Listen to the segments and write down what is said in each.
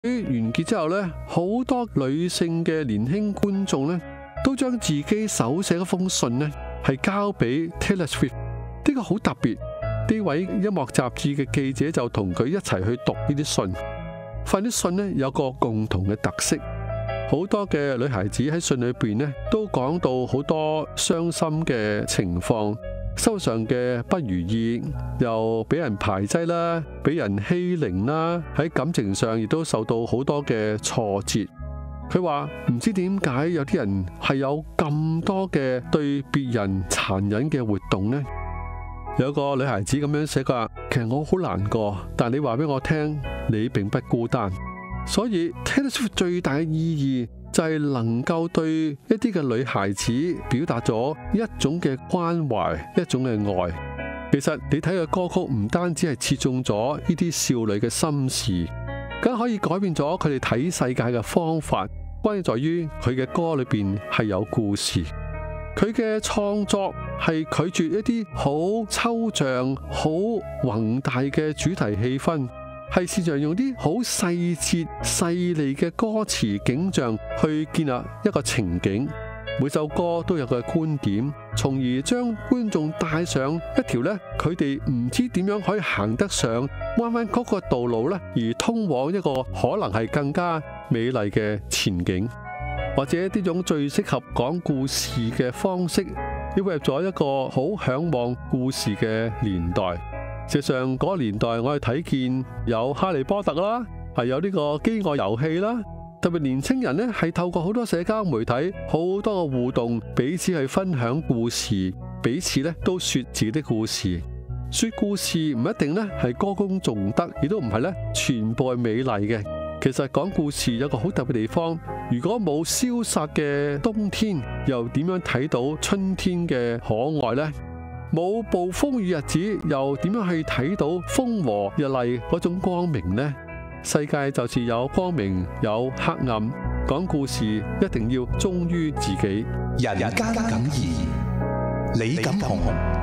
完結之後呢，好多女性嘅年輕觀眾呢，都將自己手寫嗰封信呢，係交俾 Taylor Swift。呢個好特別。呢位音樂雜誌嘅記者就同佢一齊去讀呢啲信。發現啲信呢，有個共同嘅特色，好多嘅女孩子喺信裏邊呢，都講到好多傷心嘅情況，生活上嘅不如意，又俾人排擠啦，俾人欺凌啦，喺感情上亦都受到好多嘅挫折。佢話唔知點解有啲人係有咁多嘅對別人殘忍嘅活動呢？有個女孩子咁樣寫，佢話其實我好難過，但你話俾我聽，你並不孤單。所以 Taylor Swift 最大嘅意義就係能夠對一啲嘅女孩子表達咗一種嘅關懷，一種嘅愛。其實你睇嘅歌曲唔單止係切中咗呢啲少女嘅心事，更可以改變咗佢哋睇世界嘅方法。關鍵在於佢嘅歌裏邊係有故事。佢嘅創作係拒絕一啲好抽象、好宏大嘅主題氣氛，係試着用啲好細節、細膩嘅歌詞景象去建立一個情景。每首歌都有個觀點，從而將觀眾帶上一條呢，佢哋唔知點樣可以行得上彎彎曲曲嘅道路呢，而通往一個可能係更加美麗嘅前景。或者呢種最適合講故事嘅方式，要入咗一個好向往故事嘅年代。事實上嗰個年代，我哋睇見有哈利波特啦，係有呢個飢餓遊戲啦。特別年青人呢，係透過好多社交媒體，好多個互動，彼此去分享故事，彼此呢都說自己的故事。說故事唔一定呢係歌功頌德，亦都唔係呢全部係美麗嘅。其實講故事有個好特別地方，如果冇蕭瑟嘅冬天，又點樣睇到春天嘅可愛呢？冇暴風雨日子，又點樣去睇到風和日麗嗰種光明呢？世界就是有光明有黑暗，講故事一定要忠於自己。 人間感異，李錦鴻。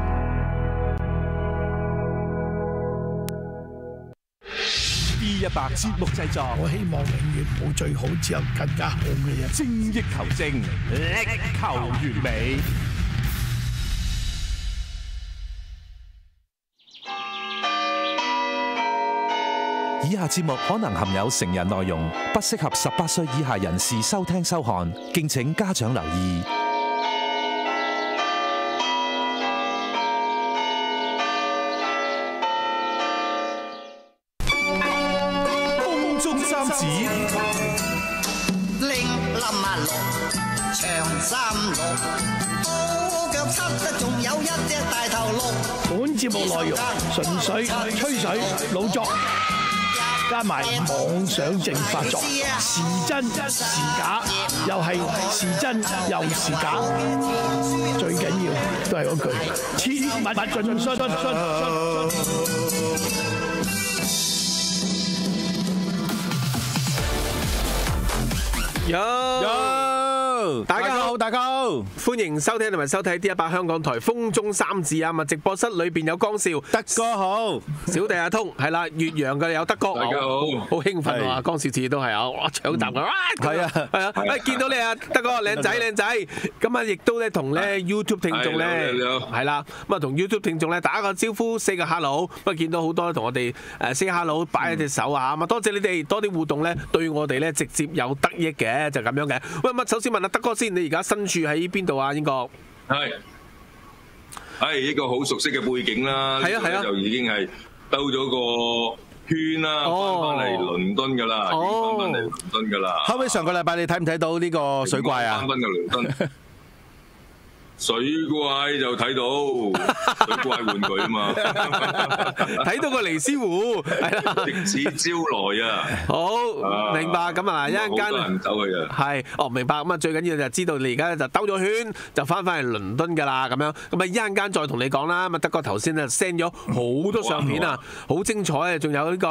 D100節目製作， 我希望永遠冇最好，只有更加好嘅嘢。 精益求精，力求完美。 以下節目可能含有成人內容，不適合18歲以下人士收聽收看，敬請家長留意。 風中三子， 拎冧啊六長三六，高腳七得仲有一隻大頭六。 本節目內容純粹吹水老作，加埋妄想症發作，是真是假，又係是真又是假，最緊要都係嗰句，切勿盡信。 大家好，大家好，歡迎收聽同埋收睇 D100 香港台風中三子啊！直播室裏邊有江少， 德哥好， 小弟阿通係啦，越洋嘅有德哥， 大家好， 好興奮啊！江少次次都係啊，哇搶答㗎，係啊係啊，誒見到你啊，德哥靚仔靚仔，咁啊亦都咧同咧 YouTube 聽眾咧係啦，咁啊同 YouTube 聽眾咧打個招呼，say 個 hello，不過見到好多同我哋say hello，擺一隻手啊，咁啊多謝你哋多啲互動咧，對我哋咧直接有得益嘅，就咁樣嘅。喂，咁首先問下德哥先，你而家身處喺邊度啊？英國係一個好熟悉嘅背景啦，係啊，就已經係兜咗個圈啦，翻嚟倫敦噶啦，翻嚟倫敦噶啦。 後尾上個禮拜你睇唔睇到呢個水怪啊？ 翻到倫敦。水怪就睇到水怪玩具啊嘛， 睇到個尼斯湖係啦， 歷史招來啊！ 好明白咁啊，一陣間好多人走去啊， 係明白咁啊，最緊要就知道你而家就兜咗圈，就翻嚟倫敦㗎啦，咁樣咁啊，一陣間再同你講啦。咁啊，德哥頭先啊 send 咗好多相片啊，好精彩啊，仲有呢個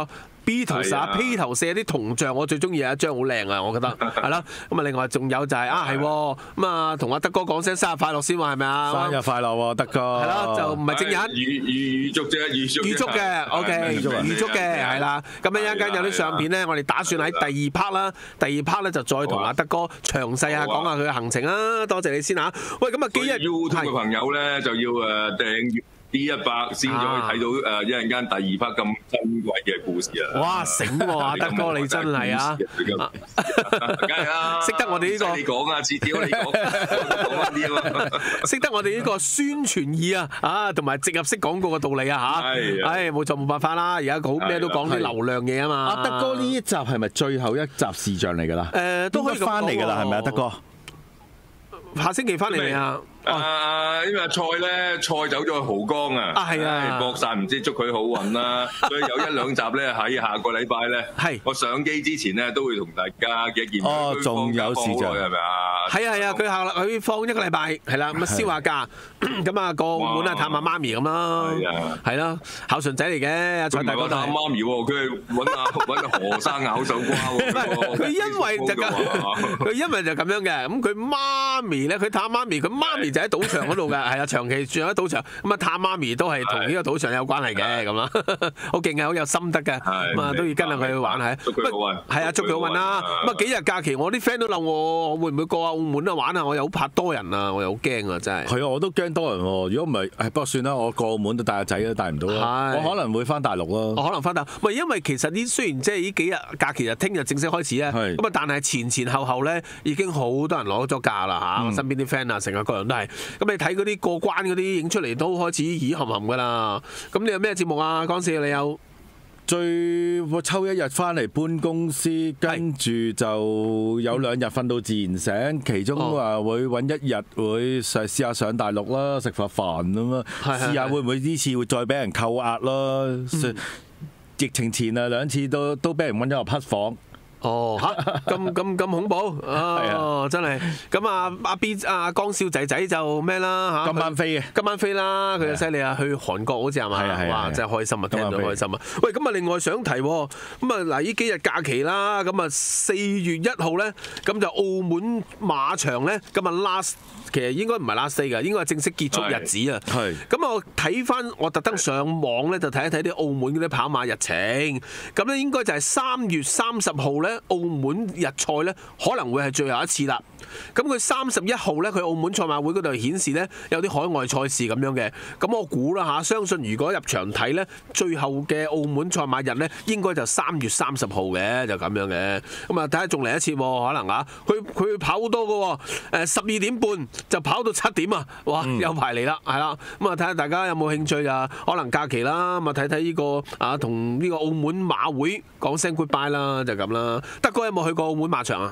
Beatles 啊披頭四啲銅像，我最中意有一張好靚啊，我覺得係啦。咁啊，另外仲有就係係咁啊，同阿德哥講聲生日快樂先喎，係咪啊？ 生日快樂喎，德哥。 係啦，就唔係正日。 預祝啫， 預祝嘅 ，OK， 預祝嘅係啦。咁一陣間有啲相片咧，我哋打算喺第二 part 啦，第二 part 咧就再同阿德哥詳細下講下佢嘅行程啊。多謝你先嚇。喂，咁啊，幾日 YouTube 嘅朋友咧就要訂閱D100先至可以睇到一陣間第二 part 咁珍貴嘅故事啊！ 哇，醒喎，阿德哥你真係啊！ 梗係啦，識得我哋呢個你講啊，次次我哋講翻啲啊嘛， 識得我哋呢個宣傳意啊，同埋植入式廣告嘅道理啊嚇！係冇錯冇辦法啦，而家好咩都講啲流量嘢啊嘛！ 阿德哥呢一集係咪最後一集視像嚟㗎啦？ 都可以翻嚟㗎啦，係咪啊，德哥？ 下星期翻嚟未啊？ 因為蔡走咗去濠江啊， 係啊， 博晒唔知祝佢好運啦，所以有一兩集咧喺下個禮拜咧， 係我上機之前咧都會同大家嘅見面。 哦，仲有時間係咪啊？ 係啊，佢放一個禮拜係啦，咁啊燒下假，咁啊過澳門啊探下媽咪咁咯，係咯，孝順仔嚟嘅阿蔡大哥。 探媽咪喎，佢係揾何生咬手瓜喎。 佢因為就咁樣嘅，咁佢媽咪咧，佢探媽咪，佢媽咪就喺賭場嗰度嘅，係啊，長期住喺賭場，咁啊探媽咪都係同呢個賭場有關係嘅，咁啦，好勁嘅，好有心得嘅，咁啊都要跟下佢去玩下。 祝佢好運， 係啊，祝佢好運啦。咁啊幾日假期，我啲 friend 都諗我會唔會過澳門啊玩啊？我又好怕多人啊，我又好驚啊，真係。 係啊，我都驚多人喎。如果唔係，不過算啦，我過澳門都帶個仔都帶唔到啦。我可能會翻大陸咯。 我可能翻大陸，唔係因為其實呢雖然即係呢幾日假期就聽日正式開始啊，咁啊但係前後咧已經好多人攞咗假啦嚇。我身邊啲 friend 啊，成個個人都係。咁你睇嗰啲過關嗰啲影出嚟都開始咦冚冚噶啦。咁你有咩節目啊？江少你有？ 抽一日翻嚟搬公司，跟住就有2日瞓到自然醒，其中話會揾1日會試下上大陸啦，食飯咁啦，試下會唔會呢次會再俾人扣押咯？疫情前啊2次都俾人揾咗入匹房。 哦嚇，咁恐怖啊！真係咁阿江少仔就咩啦嚇？今晚飛啦，佢就犀利啊！去韓國好似係嘛？哇！真係開心啊，聽到開心啊！喂，咁啊另外想提咁啊嗱，呢幾日假期啦，咁啊4月1號咧，咁就澳門馬場咧，咁啊 last 其實應該唔係 last day 㗎，應該係正式結束日子啊！咁我睇翻我特登上網咧，就睇一睇啲澳門嗰啲跑馬日程，咁咧應該就係3月30號咧。澳門日賽咧可能會係最後一次啦。咁佢31號咧，佢澳門賽馬會嗰度顯示咧有啲海外賽事咁樣嘅。咁我估啦嚇，相信如果入場睇咧，最後嘅澳門賽馬日咧應該就3月30號嘅，就咁樣嘅。咁啊睇下仲嚟一次喎，可能啊，佢跑好多嘅喎，12點半就跑到7點啊！哇，有排嚟啦，係啦。咁啊睇下大家有冇興趣啊？可能假期啦，咁啊睇睇呢個同呢個澳門馬會講聲 goodbye 啦，就咁啦。德哥有冇去過澳門馬場啊？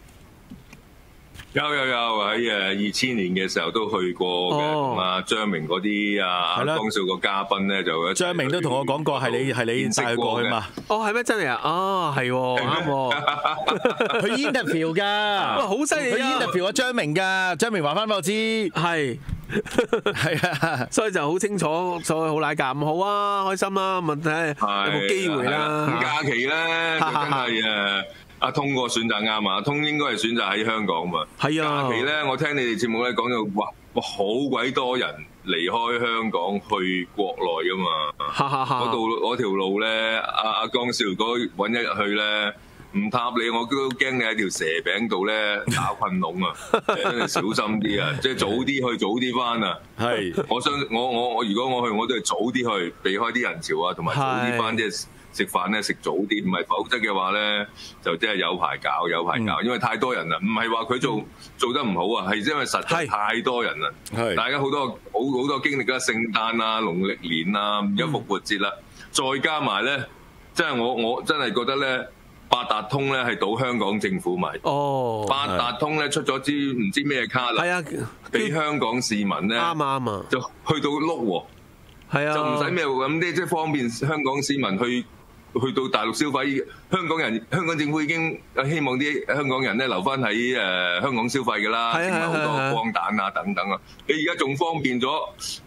有喺2000年嘅時候都去過嘅，同阿張明嗰啲江少個嘉賓咧就張明都同我講過係你帶佢過去嘛？ 哦，係咩真係啊？哦，係啱喎， 佢 interview 㗎， 哇，好犀利啊！ 佢 interview 阿張明㗎，張明話翻俾我知， 係啊，所以就好清楚，所以好奶架咁好啊，開心啦，問題有冇機會啦？ 咁假期咧就真係阿通個選擇啱啊！阿通應該係選擇喺香港嘛。係啊。假期咧，我聽你哋節目咧講到，哇，好鬼多人離開香港去國內噶嘛。嗰條路咧，阿江少如果揾1日去咧，唔搭你，我都驚你喺條蛇餅度咧打困籠啊！真係小心啲啊！即係早啲去，早啲翻啊！係。我如果我去，我都係早啲去，避開啲人潮啊，同埋早啲翻啲。食飯咧食早啲，唔係否則嘅話咧就真係有排搞，因為太多人啦。唔係話佢做得唔好啊，係因為實在太多人啦。大家好多經歷啦，聖誕啊、農曆年啊，而家復活節啦，再加埋咧，即係我真係覺得咧，八達通咧係賭香港政府買。八達通咧出咗支唔知咩卡啦，俾香港市民咧啱啊，就去到碌喎。係啊，就唔使咩咁啲，即係方便香港市民去去到大陸消費，香港政府已經希望啲香港人咧留翻喺香港消費㗎啦，整埋好多光彈啊等等啊。你而家仲方便咗，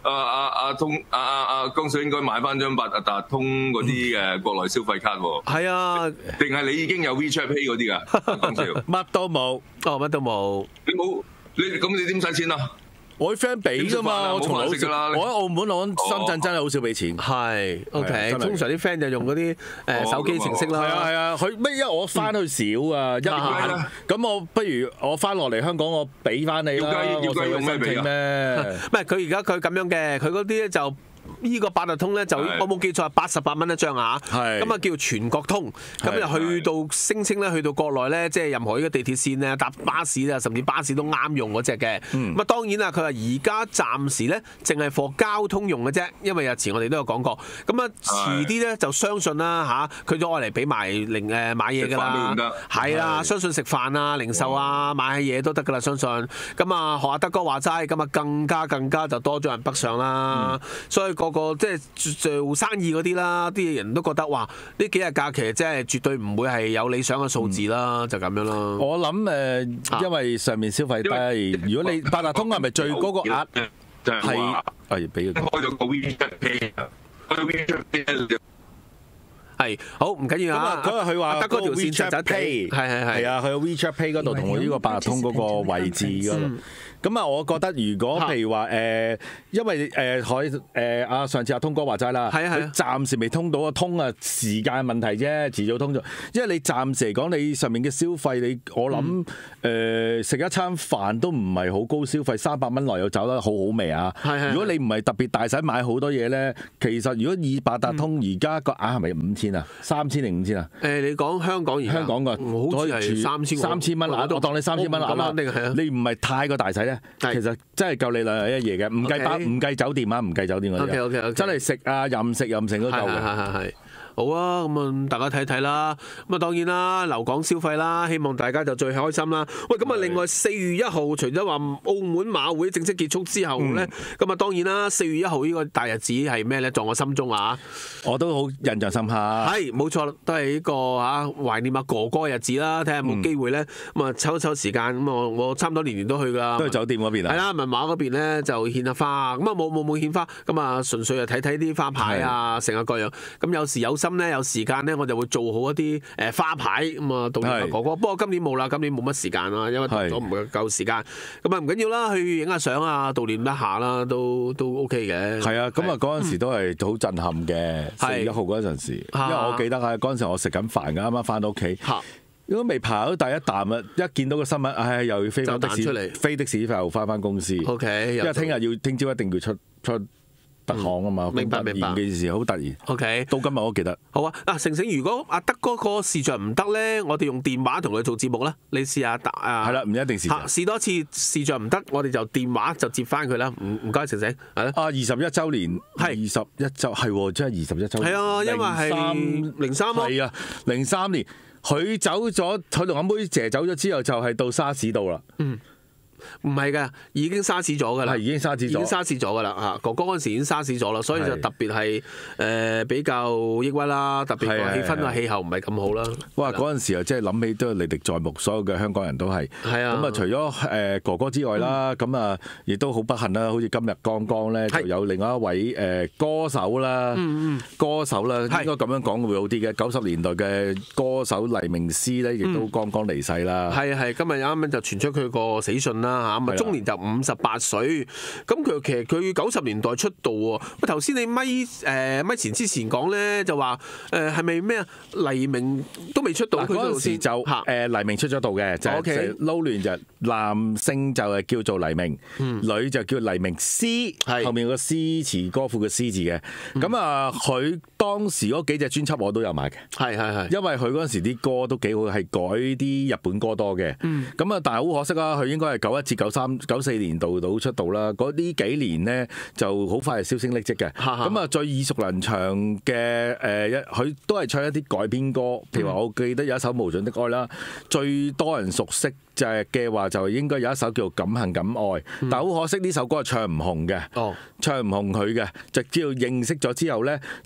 江水應該買翻張八達通嗰啲嘅國內消費卡喎。係啊，定係你已經有 WeChat Pay 嗰啲㗎？講笑， 乜都冇， 乜都冇。 你點使錢啊？ 我啲 friend 俾㗎嘛，我從來我喺澳門攞深圳真係好少俾錢。 係 ，OK，通常啲 friend 就用嗰啲手機程式啦。 係啊，佢咩？因為我翻去少啊，一晚咁我不如我翻落嚟香港，我俾翻你啦。 要雞用咩俾啊？ 唔係佢而家佢咁樣嘅，佢嗰啲咧就。呢個八達通咧就我冇記錯係88蚊一張啊，咁啊叫全國通，咁就去到聲稱咧去到國內咧，即係任何呢個地鐵線咧、搭巴士啊，甚至巴士都啱用嗰隻嘅。咁啊當然啦，佢話而家暫時咧淨係貨交通用嘅啫，因為日前我哋都有講過。咁啊遲啲咧就相信啦嚇，佢都愛嚟俾埋買嘢㗎啦，係啦，相信食飯啊、零售啊、買嘢都得㗎啦，相信。咁啊學阿德哥話齋，咁啊更加就多咗人北上啦，所以個即係做生意嗰啲啦，啲人都覺得哇，呢幾日假期即係絕對唔會係有理想嘅數字啦，就咁樣啦。 我諗因為上面消費低，如果你八達通係咪最高個額係俾佢開咗個 WeChat Pay 開咗 WeChat Pay 係好唔緊要啊！ 佢話得嗰條線 WeChat Pay 係啊，佢 WeChat Pay 嗰度同我呢個八達通嗰個位置嗰度。咁啊，我覺得如果譬如話因為上次阿通哥話齋啦，佢暫時未通到啊，通啊時間問題啫，遲早通咗。因為你暫時嚟講，你上面嘅消費，我諗食一餐飯都唔係好高消費，300蚊內有走得好好味啊！如果你唔係特別大使買好多嘢咧，其實如果以八達通而家個額係咪5000啊？3000定5000啊？ 你講香港香港個好似係3000 蚊，我當你3000蚊啦，你唔係太過大使咧，其實真係夠你兩日一夜嘅，唔計酒店啊，唔計酒店嗰啲，真係食啊任食任成都夠嘅。 係。好啊，咁啊大家睇睇啦。咁啊當然啦，留港消費啦，希望大家就最開心啦。喂，咁啊另外4月1號，除咗話澳門馬會正式結束之後咧，咁啊當然啦，4月1號呢個大日子係咩咧？在我心中啊， 我都好印象深刻。 係冇錯，都係呢個懷念阿哥哥嘅日子啦。睇下有冇機會咧，咁啊抽一抽時間，咁我差唔多年年都去㗎。 都係酒店嗰邊啊？ 係啦，文華嗰邊咧就獻下花，咁啊冇獻花，咁啊純粹係睇啲花牌啊，成個各樣。咁有時有心咧，有時間咧，我就會做好一啲花牌咁啊，悼念阿哥哥。不過今年冇啦，今年冇乜時間啦，因為咗唔夠時間。咁啊唔緊要啦，去影下相啊，悼念一下啦，都 OK 嘅。 係啊，咁啊嗰陣時都係好震撼嘅。4月1號嗰陣時，因為我記得喺嗰陣時我食緊飯㗎，啱啱翻到屋企，都未爬到第一啖啊！一見到個新聞，又要飛翻的士出嚟，飛的士又翻公司。 OK， 因為聽朝一定要出特行啊嘛， 明白件事好突然。 OK， 到今日我都記得。 好啊，成如果阿德哥個視像唔得咧，我哋用電話同佢做節目啦。你試下係啦，唔一定視像。 試多次視像唔得，我哋就電話就接翻佢啦。唔該，成係啦。 21週年係21週係喎，真係21週年。 係啊，因為係03咯。 係啊，03年佢走咗，佢同阿妹姐走咗之後，就係到沙士度啦。 唔係㗎，已經沙士咗㗎啦， 已經沙士咗㗎啦嚇。哥哥嗰陣時已經沙士咗啦，所以就特別係比較抑鬱啦，特別個氣氛啊氣候唔係咁好啦。 哇！嗰陣時啊，即係諗起都歷歷在目，所有嘅香港人都係。係啊。咁啊，除咗哥哥之外啦，咁啊，亦都好不幸啦，好似今日剛剛咧就有另外一位歌手啦，歌手啦，應該咁樣講會好啲嘅。90年代嘅歌手黎明詩咧，亦都剛剛離世啦。 係，今日啱啱就傳出佢個死訊啦。咁啊，終年就58歲。咁佢其實佢90年代出道喎。喂，頭先你咪前之前講咧，就話係咪咩啊？黎明都未出道，佢嗰陣時就黎明出咗道嘅，就係撈亂就男性就係叫做黎明，女就叫黎明詩，後面個詩詞歌賦嘅詩字嘅。咁啊，佢當時嗰幾隻專輯我都有買嘅，係，因為佢嗰陣時啲歌都幾好，係改啲日本歌多嘅。咁啊，但係好可惜啊，佢應該係91至93、94年度到出道啦。嗰啲幾年呢就好快係銷聲匿跡嘅。咁啊，最耳熟能詳嘅佢都係唱一啲改編歌，譬如話我記得有一首《無盡的愛》啦，最多人熟悉就係嘅話就應該有一首叫做《敢恨敢愛》，但係好可惜呢首歌係唱唔紅嘅，唱唔紅佢嘅，直至到認識咗之後呢，就跟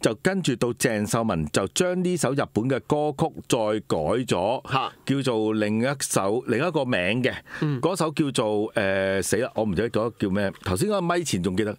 住到鄭秀文就將呢首日本嘅歌曲再改咗，叫做另一個名嘅，嗰首叫做死啦，我唔記得嗰個叫咩，頭先嗰個咪前仲記得，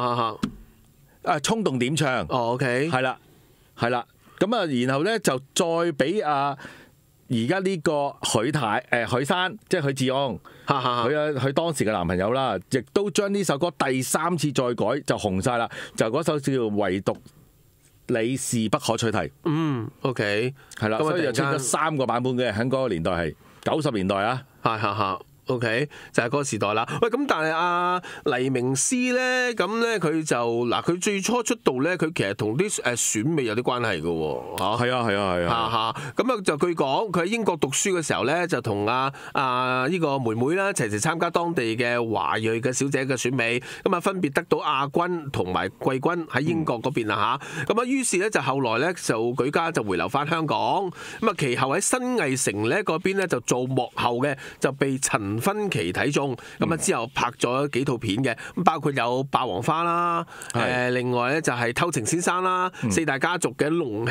衝動點唱 ，OK， 係啦，咁啊，然後咧就再俾而家呢個許山，即係許志安，佢當時嘅男朋友啦，亦都將呢首歌第3次再改就紅晒啦，就嗰首叫做唯獨你是不可取替。 OK， 係啦，所以就出咗3個版本嘅，喺嗰個年代係90年代啊。 OK， 就係嗰個時代啦。喂，咁但係黎明詩咧，咁咧佢就佢最初出道咧，佢其實同啲選美有啲關係嘅喎，嚇。係啊。咁就據講，佢喺英國讀書嘅時候咧，就同呢個妹妹啦，齊齊參加當地嘅華裔嘅小姐嘅選美，咁啊分別得到亞軍同埋季軍喺英國嗰邊啦嚇。咁於是咧就後來咧就舉家就回流翻香港，咁啊其後喺新藝城咧嗰邊咧就做幕後嘅，就被陳芬琪睇中，咁啊之後拍咗幾套片嘅，咁包括有《霸王花》啦，另外咧就係《偷情先生》啦，四大家族嘅龍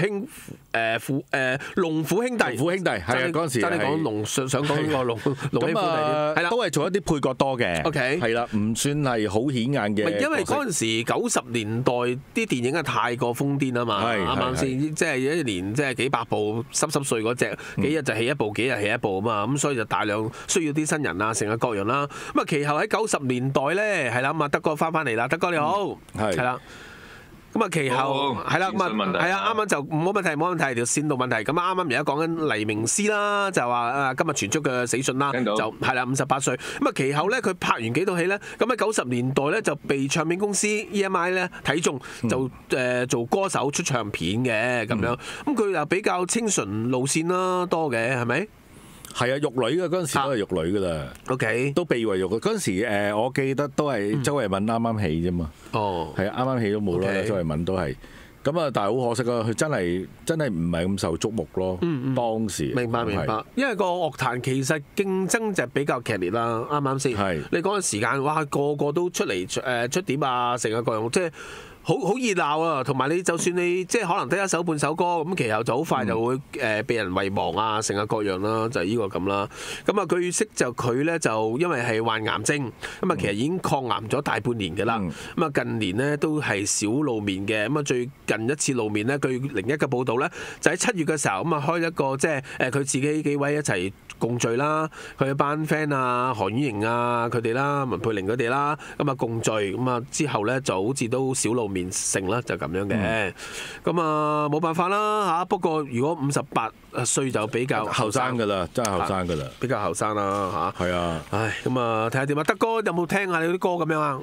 虎兄弟，係啊，嗰陣時真係講龍，想講呢個龍兄弟，係啦， 都係做一啲配角多嘅 ，OK， 係啦，唔算係好顯眼嘅。 因為嗰陣時90年代啲電影係太過瘋癲啊嘛，啱啱先？即係一年即係幾百部濕碎嗰隻，幾日就起一部，幾日起一部啊嘛，咁所以就大量需要啲新人啊，成日各樣啦。咁啊，其後喺90年代咧，係啦，咁啊，德哥翻嚟啦，德哥你好，係啦。咁啊，其後係啦，咁啊，係啊，啱啱就冇問題，條線路問題。咁啱啱而家講緊黎明詩啦，就話今日傳出嘅死訊啦，就係啦，58歲。咁啊，其後咧佢拍完幾套戲咧，咁喺90年代咧就被唱片公司 EMI 咧睇中，就做歌手出唱片嘅咁樣。咁佢又比較清純路線啦，多嘅係咪？ 係啊，玉女嘅嗰陣時都係玉女噶啦 ，OK， 都被為玉女。嗰陣時我記得都係周慧敏啱啱起啫嘛，係啊，啱啱起都冇啦，周慧敏都係。咁啊，但係好可惜啊，佢真係唔係咁受矚目咯。當時明白，因為個樂壇其實競爭就比較劇烈啦，啱啱先？係你嗰陣時間，哇，個個都出嚟出碟啊，成個各樣即係。好熱鬧啊！同埋你就算你即係可能得一首半首歌咁，其後就好快就會被人遺忘啊，成個各樣啦，就係呢個咁啦。咁啊，據悉就佢咧就因為係患癌症，咁啊其實已經抗癌咗大半年嘅啦。咁啊近年咧都係少露面嘅。咁啊最近一次露面咧，據01嘅報道咧，就喺7月嘅時候咁啊開一個即係佢自己幾位一齊共聚啦，佢一班 friend 啊，何婉瑩啊佢哋啦，文佩玲佢哋啦，咁啊共聚咁啊之後咧就好似都少露面成啦，就咁樣嘅。咁啊冇辦法啦嚇。不過如果58歲就比較後生㗎啦，真係後生㗎啦， 比較後生啦嚇。 係啊。 唉，咁啊睇下點啊？德哥有冇聽下你啲歌咁樣啊？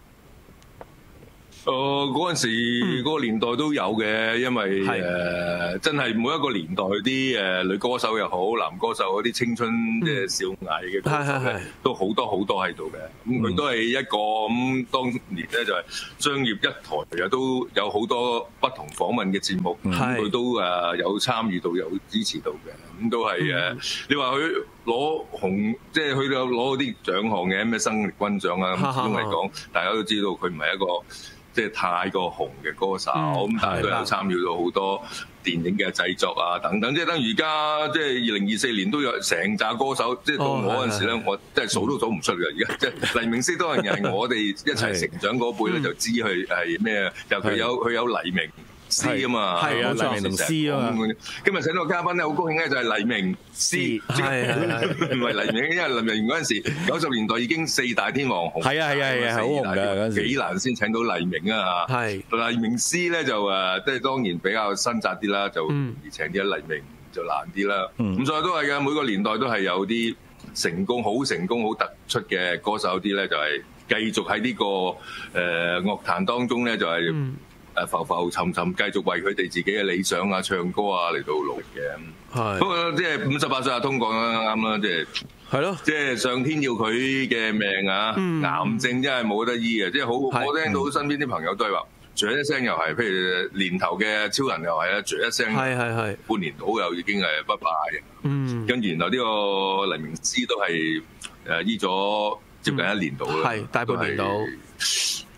嗰陣時嗰個年代都有嘅，因為真係每一個年代啲女歌手又好，男歌手嗰啲青春即係少艾嘅歌手咧，都好多喺度嘅。咁佢都係一個咁當年咧就係商業一台，又都有好多不同訪問嘅節目，佢都有參與到，有支持到嘅。咁都係你話佢攞紅，即係佢有攞啲獎項嘅咩生力軍獎啊，咁始終嚟講，大家都知道佢唔係一個即係太過紅嘅歌手，咁但係都有參與到好多電影嘅製作啊等等，即係等而家即係2024年都有成紮歌手，即係到我嗰陣時咧，我真係數都數唔出嘅。而家即係黎明詩當然係我哋一齊成長嗰輩咧，就知佢係咩，尤其佢有黎明詩啊嘛， 係啊，黎明同詩啊嘛。 今日請到個嘉賓咧，好高興咧，就係黎明詩，唔係黎明，因為黎明嗰陣時90年代已經4大天王紅， 係啊，好紅㗎嗰陣時， 幾難先請到黎明啊！係黎明詩咧就即係當然比較新紮啲啦，就而請啲黎明就難啲啦。咁所以都係嘅，每個年代都係有啲成功、好突出嘅歌手啲咧，就係繼續喺呢個樂壇當中咧，就係浮浮沉沉，繼續為佢哋自己嘅理想啊、唱歌啊嚟到努力嘅。係不過即係58歲阿通講得啱啦，即係係咯，即係上天要佢嘅命啊，癌症真係冇得醫嘅，即係好我聽到身邊啲朋友都係話，啜一聲又係，譬如年頭嘅超人又係啦，啜一聲係半年到又已經係拜拜嘅。跟住然後呢個黎明詩都係醫咗接近1年到啦， 係大半年到。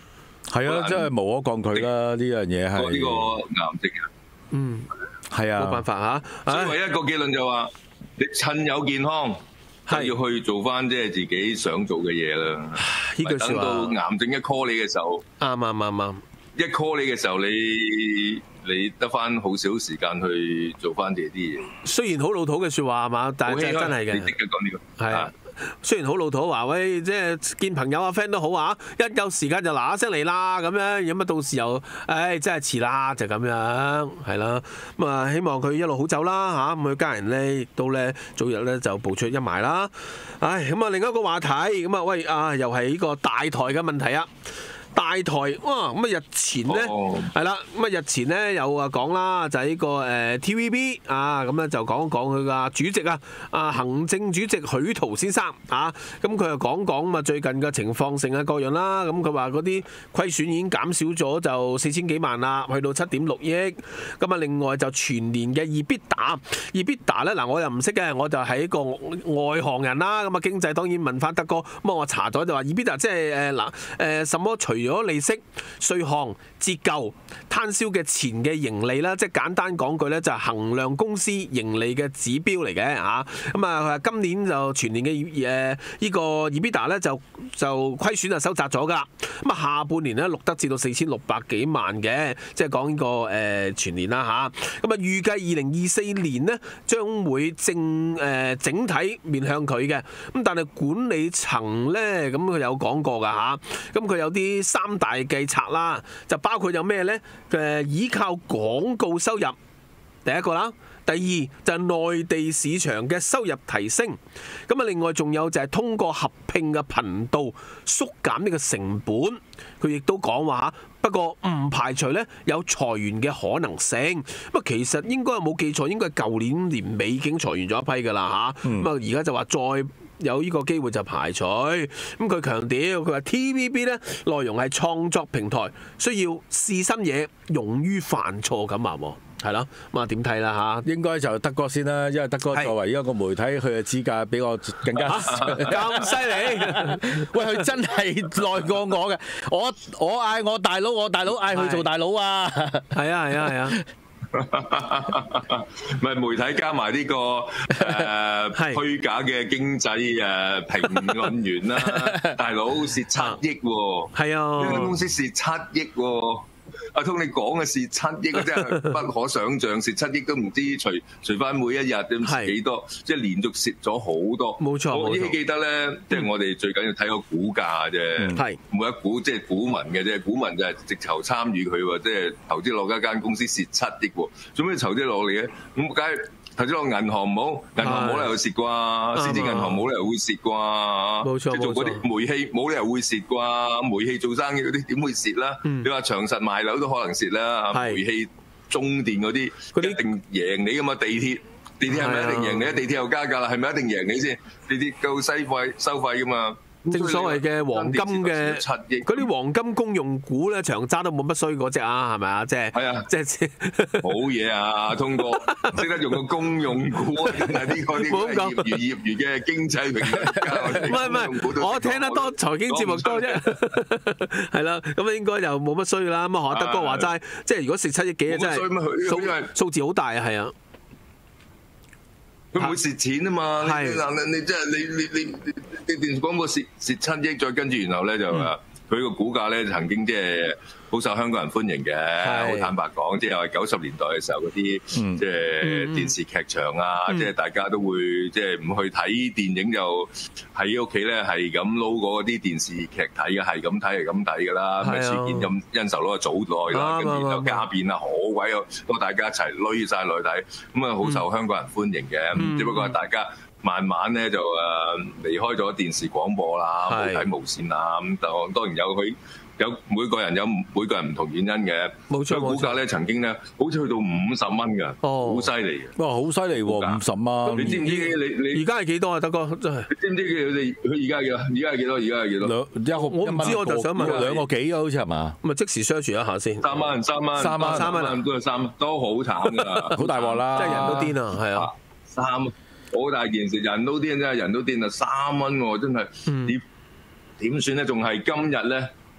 係啊，真係無可抗拒啦！呢樣嘢係呢個癌症人， 係啊， 冇辦法嚇。 所以唯一一個結論就話，你趁有健康，係要去做翻即係自己想做嘅嘢啦。 呢句説話， 等到癌症一 call 你嘅時候， 啱。 一 call 你嘅時候，你得翻好少時間去做翻自己啲嘢。 雖然好老土嘅説話係嘛，但係真係嘅。 你即刻講呢個係啊。雖然好老土話喂，即係見朋友啊 friend 都好啊，一有時間就嗱嗱聲嚟啦咁樣，咁啊到時又，真係遲啦就咁樣，係啦，咁啊希望佢一路好走啦嚇，咁佢家人咧亦都咧早日咧就步出陰霾啦，咁啊另一個話題，咁啊喂又係呢個大台嘅問題啊。大台哇咁啊！日前咧係啦，咁啊日前咧有講啦，就係呢個TVB 咁咧就講佢個主席行政主席許濤先生咁佢又講嘛最近嘅情況性各樣啦，咁佢話嗰啲虧損已經減少咗就4000幾萬啦，去到7.6億，咁啊另外就全年嘅 EBITDA 咧嗱我又唔識嘅，我就係一個外行人啦，咁啊經濟當然問翻德哥，咁我查咗就話 EBITDA 即係什麼除咗利息、稅項、折舊、攤銷嘅前嘅盈利啦，即係簡單講句咧，就係衡量公司盈利嘅指標嚟嘅嚇。咁啊，今年就全年嘅呢個 EBITDA 咧就虧損就收窄咗㗎。咁啊，下半年咧錄得至到4600幾萬嘅，即係講呢個全年啦嚇。咁啊，預計2024年呢將會整體面向佢嘅。咁但係管理層咧，咁佢有講過㗎嚇。咁佢有啲3大計策啦，就包括有咩呢？依靠廣告收入，第一個啦。第二就係內地市場嘅收入提升。咁啊，另外仲有就係通過合併嘅頻道縮減呢個成本。佢亦都講話，不過唔排除呢有裁員嘅可能性。咁啊，其實應該冇記錯，應該係舊年年尾已經裁員咗一批㗎啦嚇。咁啊，而家就話再有呢個機會就排除，咁佢強調，佢話 TVB 咧內容係創作平台，需要試新嘢，勇於犯錯咁話喎，係咯，咁啊點睇啦嚇？ 應該就德哥先啦，因為德哥作為一個媒體，佢嘅資格比我更加咁犀利。 喂，佢真係耐過我嘅，我嗌我大佬，我大佬嗌佢做大佬啊！ 係啊。 咪媒體加埋呢個虛假嘅經濟評論員啦，大佬蝕7億喎， 係啊， 呢間公司蝕7億喎。阿通你講嘅蝕7億真係不可想像，蝕7億都唔知除翻每一日咁蝕幾多，即係連續蝕咗好多。 冇錯， 我依稀記得咧，即係我哋最緊要睇個股價啫。係每一股即係股民嘅啫，股民就係直頭參與佢喎，即係投資落一間公司蝕7億喎，做咩投資落嚟嘅？咁梗係投資落銀行唔好，銀行冇理由蝕啩，獅子銀行冇理由會蝕啩。 冇錯， 即係做嗰啲煤氣冇理由會蝕啩，煤氣做生意嗰啲點會蝕啦？你話長實賣樓都可能蝕啦，煤氣、中電嗰啲一定贏你㗎嘛？地鐵係咪一定贏你？地鐵又加價啦，係咪一定贏你先？地鐵夠收費㗎嘛？ 正所謂嘅黃金嘅嗰啲黃金公用股咧，長揸都冇乜衰嗰隻係咪啊？即係係啊，即係好嘢啊！通過識得用個公用股，真係呢個業餘嘅經濟評論家。 唔係，我聽得多財經節目多啫，係啦，咁應該就冇乜衰啦。咁啊，學德哥話齋，即係如果蝕7億幾啊，真係數字好大啊，係啊。 佢唔會蝕錢啊嘛！你即係你電視廣播蝕7億，再跟住然後咧就話佢個股價咧曾經即係好受香港人歡迎嘅。好坦白講，即係90年代嘅時候嗰啲即係電視劇場啊，即係大家都會即係唔去睇電影，就喺屋企咧係咁撈嗰啲電視劇睇嘅，係咁睇㗎啦。咩事件咁恩仇錄啊早耐啦，跟住就家變啊，好鬼多大家一齊攏曬落去睇，咁啊好受香港人歡迎嘅。只不過大家慢慢咧就離開咗電視廣播啦，冇睇無線啦，咁就當然有每個人唔同原因嘅。 冇錯， 股價咧曾經咧好似去到50蚊㗎，好犀利嘅。 哇，好犀利喎，50蚊！ 你知唔知你而家係幾多啊，德哥？真係你知唔知佢而家係幾多？而家係幾多？ 我唔知，我就想問 2個幾啊，好似係嘛？ 咁啊，即時 search 一下先。 3蚊都係3蚊，都好慘㗎， 好大鑊啦！ 即係人都癲啊，係啊 ，3好大件事，人都癲真係，人都癲啊！3蚊喎，真係點算咧？仲係今日咧，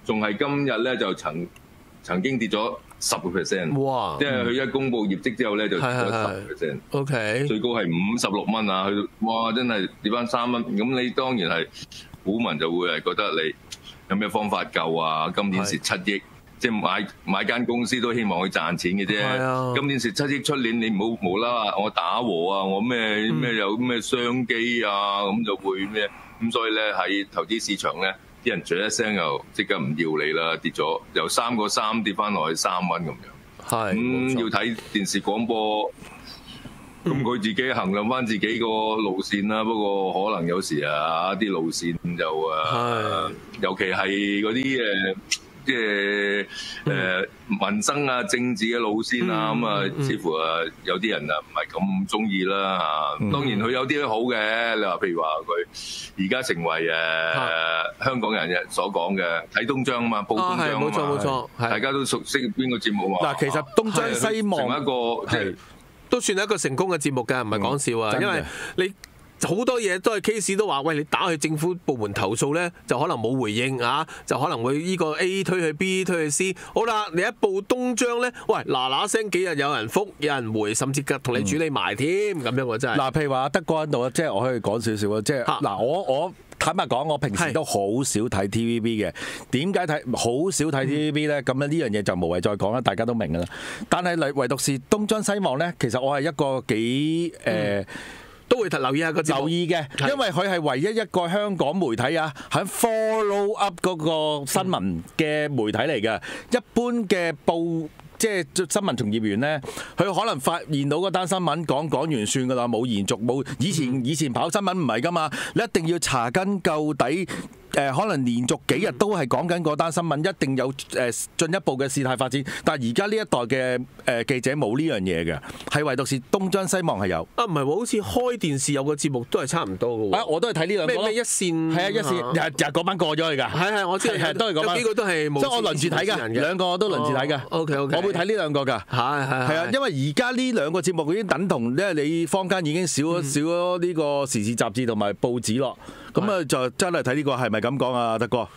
仲係今日咧就曾經跌咗10%。 哇！ 即係佢一公佈業績之後咧就跌咗10%。 OK， 最高係56蚊啊！去哇，真係跌翻3蚊。咁你當然係股民就會係覺得你有咩方法救啊？今年蝕7億。即係買間公司都希望佢賺錢嘅啫。今年蝕7億，出年你唔好無啦啦我打和啊，我咩有咩商機啊，咁就會咩咁，所以咧喺投資市場咧，啲人啜一聲又即刻唔要你啦，跌咗由3個3跌翻落去3蚊咁樣。係咁要睇電視廣播，咁佢自己衡量翻自己個路線啦。不過可能有時啊啲路線就尤其係嗰啲即係民生啊、政治嘅路線啊，咁啊，似乎有啲人啊唔係咁中意啦嚇。當然佢有啲都好嘅，你話譬如話佢而家成為香港人嘅所講嘅睇東張啊嘛，報東張啊嘛，冇錯，大家都熟悉邊個節目嘛。 嗱，其實東張西望成一個即係都算係一個成功嘅節目㗎，唔係講笑啊，因為你。好多嘢都係 case 都話，喂，你打去政府部門投訴咧，就可能冇回應啊，就可能會呢個 A 推去 B 推去 C。好啦，你一報東張咧，喂，嗱聲幾日有人覆，有人回，甚至同你處理埋添，咁樣喎真係。嗱， 譬如話德哥喺度啊，即係我可以講少少啊，即係嗱，我坦白講，我平時都好少睇 TVB 嘅。點解好少睇 TVB 咧？咁咧呢樣嘢就無謂再講啦，大家都明㗎啦。但係唯獨是東張西望咧，其實我係一個幾都會留意下個留意嘅，因為佢係唯一一個香港媒體啊，喺 follow up 嗰個新聞嘅媒體嚟嘅。一般嘅報即係新聞從業員咧，佢可能發現到嗰單新聞講完算㗎啦，冇延續冇。以前跑新聞唔係㗎嘛，你一定要查根究底。可能連續幾日都係講緊嗰單新聞，一定有進一步嘅事態發展。但係而家呢一代嘅記者冇呢樣嘢嘅，係唯獨是東張西望係有。 啊，唔係喎，好似開電視有個節目都係差唔多嘅喎。 啊，我都係睇呢兩個咯。 咩一線？ 係啊，一線日嗰班過咗去㗎。 係，我知係都係嗰班。 幾個都係冇。 所以我輪住睇㗎，兩個我都輪住睇㗎。 OK， 我會睇呢兩個㗎。係啊，因為而家呢兩個節目已經等同，因為你坊間已經少咗呢個時事雜誌同埋報紙咯。咁啊，就真係睇呢個係咪咁講啊，德哥？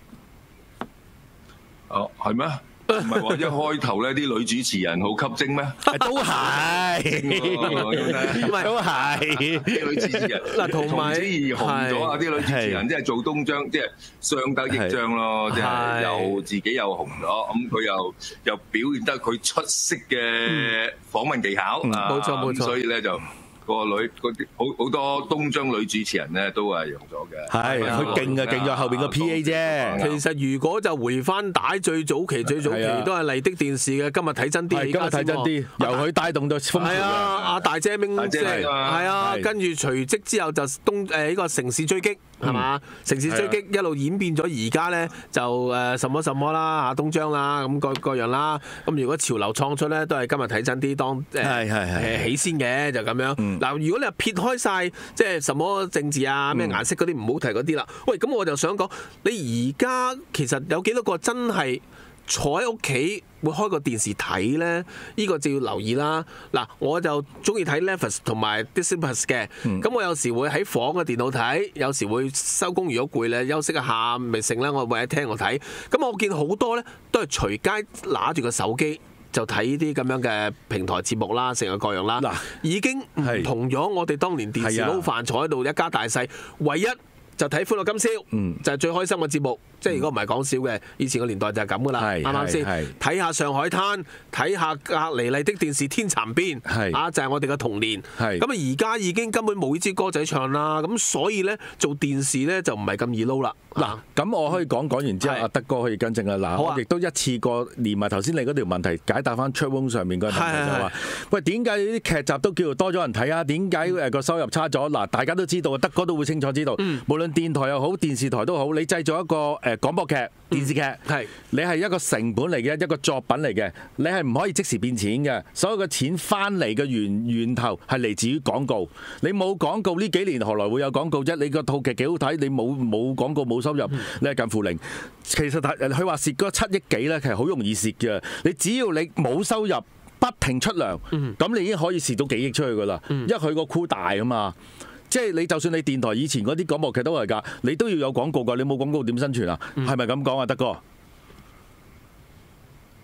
哦，係咩？唔係話一開頭咧，啲女主持人好吸睛咩？ 都係，都係啲女主持人嗱，從此而紅咗啊！啲女主持人即係做東張，即係相得益彰咯，即係又自己又紅咗，咁佢又表現得佢出色嘅訪問技巧啊！ 冇錯冇錯， 所以咧就。個女嗰啲好多東張女主持人咧都係用咗嘅， 係佢勁啊，勁咗後邊個 PA 啫。 其實如果就回翻帶最早期都係麗的電視嘅，今日睇真啲， 今日睇真啲，由佢帶動到風潮嘅。係啊，阿大姐明姐係啊，跟住隨即之後就呢個城市追擊係嘛？城市追擊一路演變咗而家咧就什麼啦嚇東張啦咁各樣啦。咁如果潮流創出咧都係今日睇真啲當起先嘅就咁樣。嗱，如果你係撇開晒，即係什麼政治啊、咩顏色嗰啲唔好提嗰啲啦。喂，咁我就想講，你而家其實有幾多個真係坐喺屋企會開個電視睇咧？呢個就要留意啦。嗱，我就中意睇 Netflix 同埋 Disney Plus 嘅。咁我有時會喺房嘅電腦睇，有時會收工如果攰咧，休息一下咪成啦。我會喺廳度睇。咁我見好多咧都係隨街拿住個手機。就睇呢啲咁樣嘅平台節目啦，成個各樣啦，已經唔同咗我哋當年電視撈飯坐喺度一家大細，唯一就睇《歡樂今宵》，就係最開心嘅節目。即係如果唔係講笑嘅，以前個年代就係咁噶啦，啱啱先？睇下《上海灘》，睇下隔離麗的電視《天蠶變》，就係我哋嘅童年。咁啊，而家已經根本冇呢支歌仔唱啦，咁所以咧做電視咧就唔係咁易撈啦。 嗱，咁我可以講完之後，阿德哥可以更正啦。嗱，我亦都一次過連埋頭先你嗰條問題解答翻 Chatroom 上面嗰個問題就話：喂，點解呢啲劇集都叫做多咗人睇啊？點解個收入差咗？嗱，大家都知道，德哥都會清楚知道，無論電台又好，電視台都好，你製造一個廣播劇、電視劇，你係一個成本嚟嘅，一個作品嚟嘅，你係唔可以即時變錢嘅。所有嘅錢翻嚟嘅源頭係嚟自於廣告。你冇廣告呢幾年何來會有廣告啫？你個套劇幾好睇，你冇廣告冇收入，你係近乎零。其實佢話蝕嗰7億幾咧，其實好容易蝕嘅。你只要你冇收入，不停出糧，咁你已經可以蝕到幾億出去噶啦。因為佢個庫大啊嘛。即係你就算你電台以前嗰啲廣播劇都係㗎，你都要有廣告㗎，你冇廣告點生存啊？係咪咁講啊，德哥？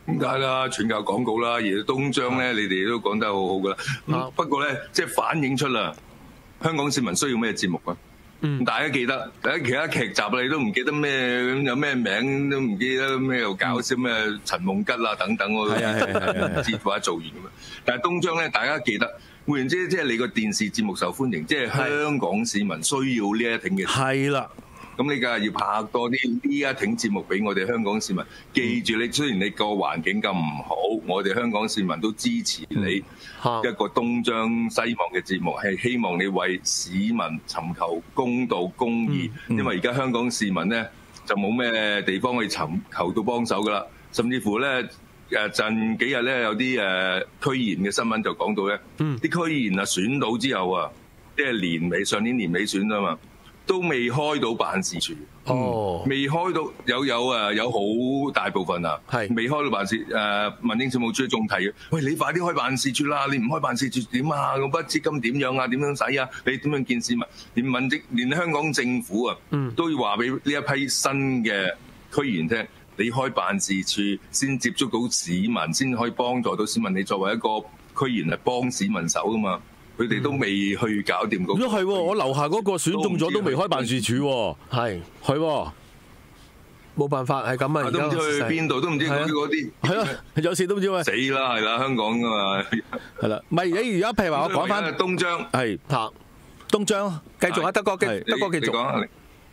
點解啦？全靠廣告啦，而東張咧，你哋都講得好好噶啦。不過咧，即係反映出啦，香港市民需要咩節目啊？大家記得，其他劇集你都唔記得咩，有咩名都唔記得，咩又搞笑咩陳夢吉啊等等，我都唔知或者做完咁樣。但係東張咧，大家記得，換言之，即係你個電視節目受歡迎，即係香港市民需要呢一挺嘅。係啦。咁你梗係要拍多啲呢一挺節目俾我哋香港市民。記住你，雖然你個環境咁唔好，我哋香港市民都支持你一個東張西望嘅節目，係希望你為市民尋求公道公義。因為而家香港市民咧就冇咩地方去尋求到幫手噶啦，甚至乎咧近幾日咧有啲區議員嘅新聞就講到咧，啲區議員啊選到之後啊，即係上年年尾選啊嘛。都未開到辦事處，未開到有好大部分啊，未開到辦事民政事務處仲提，喂你快啲開辦事處啦！你唔開辦事處點啊？嗰筆資金點樣啊？點樣使啊？你點樣見市民？連香港政府啊，都要話俾呢一批新嘅區議員聽，你開辦事處先接觸到市民，先可以幫助到市民。你作為一個區議員係幫市民手噶嘛。佢哋都未去搞掂嗰個。 係喎，我樓下嗰個選中咗都未開辦事處喎。係喎，冇辦法係咁啊！ 都唔知去邊度，都唔知嗰啲。 係啊，有時都唔知喂。 死啦，係啦，香港噶嘛。 係啦，唔係你而家譬如話我講翻東張係嚇東張，繼續啊，德哥繼續。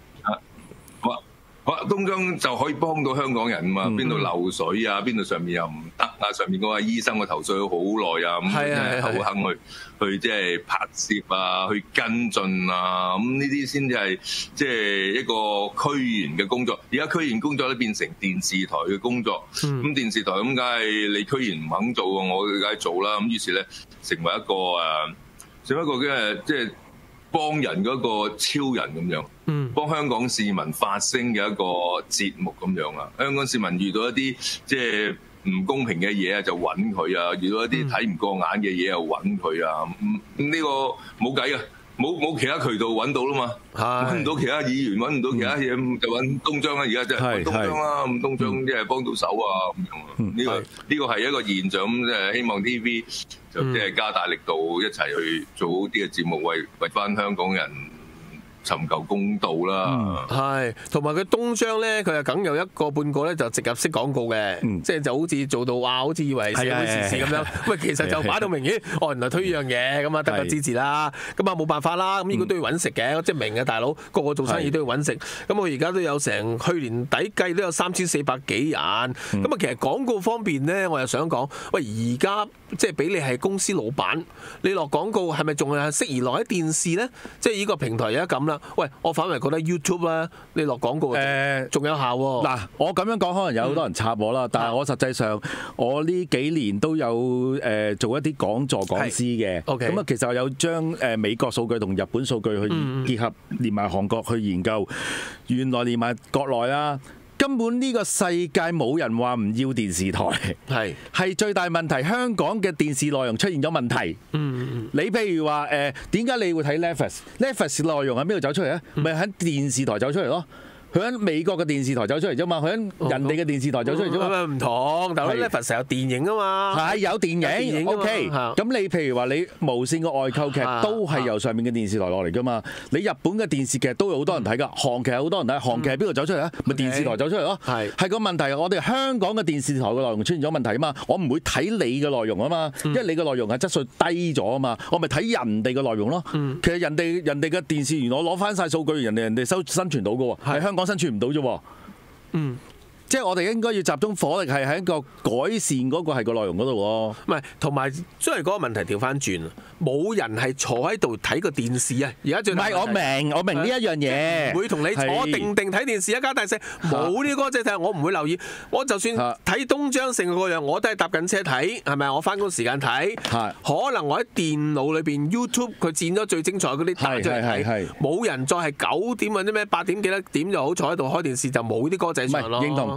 好，東張就可以幫到香港人啊嘛，邊度漏水啊，邊度上面又唔得啊，上面嗰個醫生個投訴好耐啊，咁好肯去即係拍攝啊，去跟進啊，咁呢啲先至係即係一個區議員嘅工作。而家區議員工作咧變成電視台嘅工作，咁電視台咁梗係你區議員唔肯做，我梗係做啦。咁於是咧成為一個即係幫人嗰個超人咁樣。幫香港市民發聲嘅一個節目咁樣啊！香港市民遇到一啲即係唔公平嘅嘢啊，就揾佢啊；遇到一啲睇唔過眼嘅嘢又揾佢啊！呢個冇計啊，冇其他渠道揾到啦嘛，揾唔到其他議員，揾唔到其他嘢，就揾東張啦。而家真係東張啦，咁東張即係幫到手啊咁樣。呢個係一個現象，咁即係希望 TV 就即係加大力度一齊去做好啲嘅節目，為翻香港人尋求公道啦， 係同埋佢東張咧，佢係梗有一個半個咧就植入式廣告嘅，即係就好似做到哇，好似以為社會時事咁樣。喂，其實就擺到明顯，原來推呢樣嘢咁啊，得個支持啦。咁啊冇辦法啦，咁呢個都要揾食嘅，即係明嘅大佬，個個做生意都要揾食。咁我而家都有成去年底計都有3400幾人。咁啊，其實廣告方面咧，我又想講，喂，而家即係俾你係公司老闆，你落廣告係咪仲係適宜落喺電視咧？即係呢個平台而家咁啦。喂，我反為覺得 YouTube 啦，你落廣告仲有效喎。 嗱，我咁樣講可能有好多人插我啦，但係我實際上我呢幾年都有做一啲講座講師嘅。咁啊，其實有將美國數據同日本數據去結合，連埋韓國去研究，原來連埋國內啦。根本呢個世界冇人話唔要電視台，係最大問題。香港嘅電視內容出現咗問題。你譬如話點解你會睇 Netflix 內容喺邊度走出嚟咧？咪喺電視台走出嚟咯。佢喺美國嘅電視台走出嚟啫嘛，佢喺人哋嘅電視台走出嚟啫嘛。 唔同，但係 Netflix 有電影啊嘛。 係有電影 ，OK。咁你譬如話你無線嘅外購劇都係由上面嘅電視台落嚟噶嘛。你日本嘅電視劇都有好多人睇噶，韓劇好多人睇。韓劇喺邊度走出嚟啊？咪電視台走出嚟咯。係個問題，我哋香港嘅電視台嘅內容出現咗問題啊嘛。我唔會睇你嘅內容啊嘛，因為你嘅內容係質素低咗啊嘛。我咪睇人哋嘅內容咯。其實人哋嘅電視，原來我攞翻晒數據，人哋生存到嘅喎，喺香港生存唔到啫喎，即係我哋應該要集中火力係喺一個改善嗰個係個內容嗰度喎。 唔係，同埋將嚟嗰個問題調翻轉，冇人係坐喺度睇個電視啊！而家最唔係我明呢一樣嘢，唔會同你坐定睇電視一家大細，冇呢個即係我唔會留意。我就算睇東張成個樣，我都係搭緊車睇，係咪？我翻工時間睇，可能我喺電腦裏邊 YouTube 佢剪咗最精彩嗰啲彈出嚟睇，冇人再係9點或者咩8點幾多點就好坐喺度開電視，就冇啲歌仔唱咯。 認同。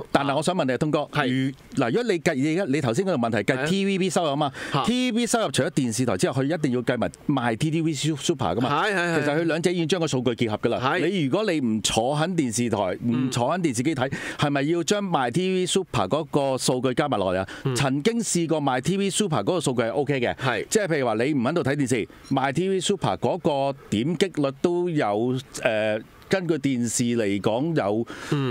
但係我想問你，通哥，如果你計你頭先嗰個問題計 TVB 收入啊嘛，TVB 收入除咗電視台之後，佢一定要計埋賣 TVB Super 噶嘛。其實佢兩者已經將個數據結合㗎啦。你如果你唔坐喺電視台，唔坐喺電視機睇，係咪要將賣 TV Super 嗰個數據加埋落嚟啊？曾經試過賣 TV Super 嗰個數據係 OK 嘅，即係譬如話你唔喺度睇電視，賣 TV Super 嗰個點擊率都有根據電視嚟講有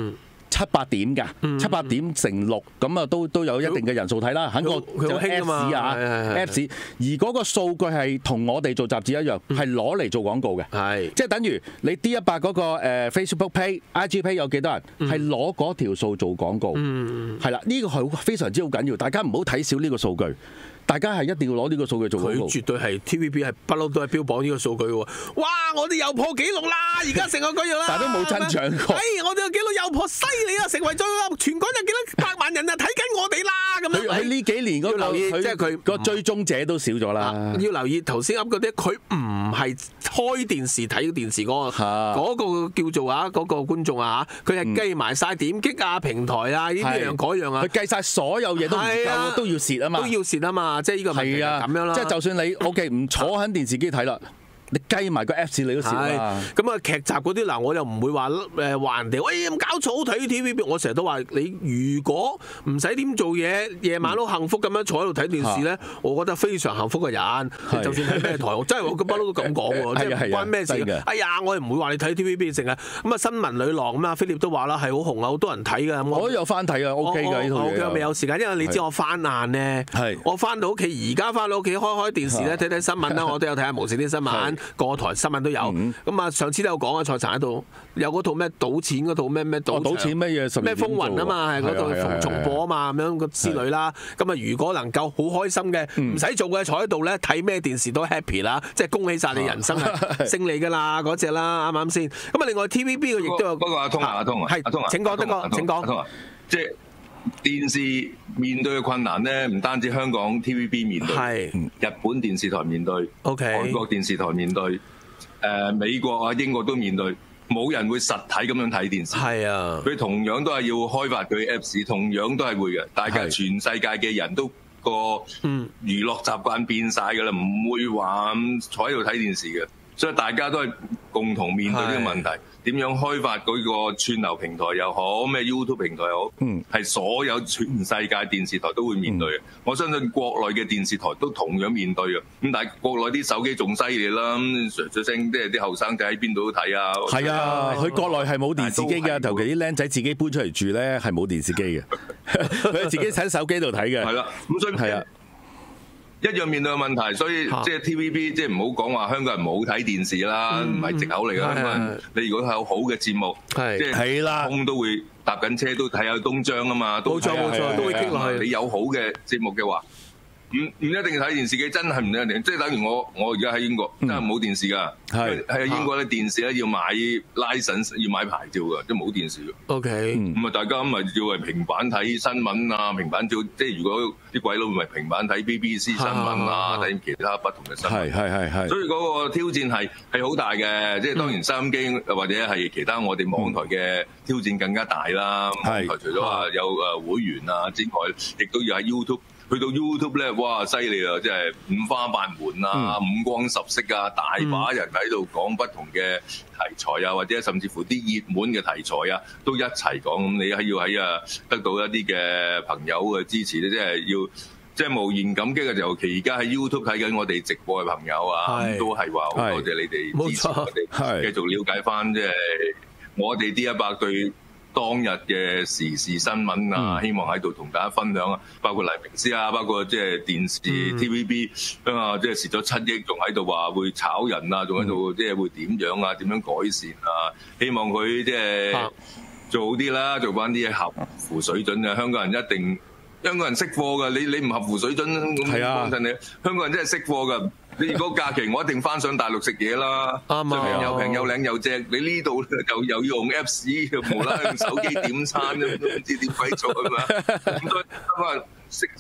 700點㗎，700點乘6咁啊，都有一定嘅人數睇啦。喺個 Apps 啊 Apps， 而嗰個數據係同我哋做雜誌一樣，係攞嚟做廣告嘅，即係等於你 D100嗰個Facebook Pay、IG Pay 有幾多人係攞嗰條數做廣告，係啦，呢個係非常之好緊要，大家唔好睇少呢個數據。大家係一定要攞呢個數據做廣告。 佢絕對係 TVB 係不嬲都係標榜呢個數據喎。哇！我哋又破紀錄啦！而家成個嗰樣啦， 但係都冇增長過。 我哋個紀錄又破，犀利啊！成為咗全港有幾多百萬人啊睇緊我哋啦咁樣。 喺呢幾年嗰留意，即係佢個追蹤者都少咗啦。 要留意頭先噏嗰啲，佢唔係開電視睇電視嗰個叫做嗰個觀眾啊，佢係計埋晒點擊啊、平台啊呢樣嗰樣啊， 佢計晒所有嘢都唔夠，都要蝕啊嘛， 都要蝕啊嘛。即係呢個問題咁樣啦， 即係就算你 OK 唔坐喺電視機睇啦，你計埋個 Apps 你都蝕啦。 咁啊劇集嗰啲嗱，我又唔會話話人哋喂咁搞錯睇 TVB。我成日都話你如果唔使點做嘢，夜晚都幸福咁樣坐喺度睇電視咧，我覺得非常幸福嘅人。就算睇咩台，真係我不嬲都咁講喎，即係唔關咩事。哎呀，我又唔會話你睇 TVB 成啊。咁啊新聞女郎咁啊，菲臘都話啦，係好紅啊，好多人睇㗎。 我都有翻睇啊 OK 㗎呢套嘢。 我未有時間，因為你知我翻晏咧，我翻到屋企，而家翻到屋企開電視咧，睇睇新聞啦，我都有睇下無線啲新聞。個台新聞都有，咁啊上次都有講啊，蔡瀾喺度有嗰套咩賭錢嗰套咩賭錢咩嘢咩風雲啊嘛，係嗰套重播啊嘛，咁樣之類啦。咁啊如果能夠好開心嘅，唔使做嘅坐喺度咧，睇咩電視都 happy 啦，即係恭喜晒你人生係勝利㗎啦嗰隻啦，啱唔啱先？咁啊另外 TVB 嘅亦都有， 不過阿通係阿通請講得個，請講。 即係電視面對嘅困難咧，唔單止香港 TVB 面對，日本電視台面對，韓國電視台面對，美國啊、英國都面對，冇人會實體咁樣睇電視。係啊，佢同樣都係要開發佢 Apps， 同樣都係會嘅。大家全世界嘅人都個娛樂習慣變晒㗎啦，唔會話坐喺度睇電視嘅。所以大家都係共同面對呢個問題，點樣開發嗰個串流平台又好，咩 YouTube 平台又好，係所有全世界電視台都會面對嘅。我相信國內嘅電視台都同樣面對嘅。咁但係國內啲手機仲犀利啦，唰聲即係啲後生仔喺邊度都睇啊。係啊，佢國內係冇電視機嘅，尤其啲僆仔自己搬出嚟住咧係冇電視機嘅，佢自己喺手機度睇嘅。 係啦，咁所以係啊。一樣面對嘅問題，所以即係 TVB 即係唔好講話香港人冇睇電視啦，唔係藉口嚟㗎。你如果有好嘅節目，即係通都會搭緊車都睇下東張啊嘛。冇錯，都會傾落去。你有好嘅節目嘅話，唔一定睇電視機，真係唔一定。即係等於我而家喺英國，真係冇電視㗎。喺英國咧，電視咧要買 license， 要買牌照㗎，即係冇電視㗎。OK，咁啊，大家咪要係平板睇新聞啊，平板照。即係如果啲鬼佬咪平板睇 BBC 新聞啊，睇其他不同嘅新聞。係。所以嗰個挑戰係好大嘅。即係當然收音機或者係其他我哋網台嘅挑戰更加大啦。網台除咗話有會員啊之外，亦都要喺 YouTube。去到 YouTube 咧，哇犀利啊！即係五花八門啊，五光十色啊，大把人喺度講不同嘅題材啊，或者甚至乎啲熱門嘅題材啊，都一齊講。咁你要喺得到一啲嘅朋友嘅支持咧，即係無言感激嘅。尤其而家喺 YouTube 睇緊我哋直播嘅朋友啊，都係話好多謝你哋支持我哋，繼續了解翻即係我哋D100對當日嘅時事新聞啊，希望喺度同大家分享啊，包括黎明斯啊，包括即係電視 TVB 啊，即係蝕咗7億，仲喺度話會炒人啊，仲喺度即係會點樣啊，點樣改善啊，希望佢即係做好啲啦，做翻啲嘢合乎水準啊！香港人識貨㗎，你唔合乎水準咁幫襯你，香港人真係識貨㗎。你如果假期我一定翻上大陸食嘢啦，又平又靚又正。你呢度又要用 Apps， 無啦啦用手機點餐都唔知點鬼做啊嘛。咁所以香港人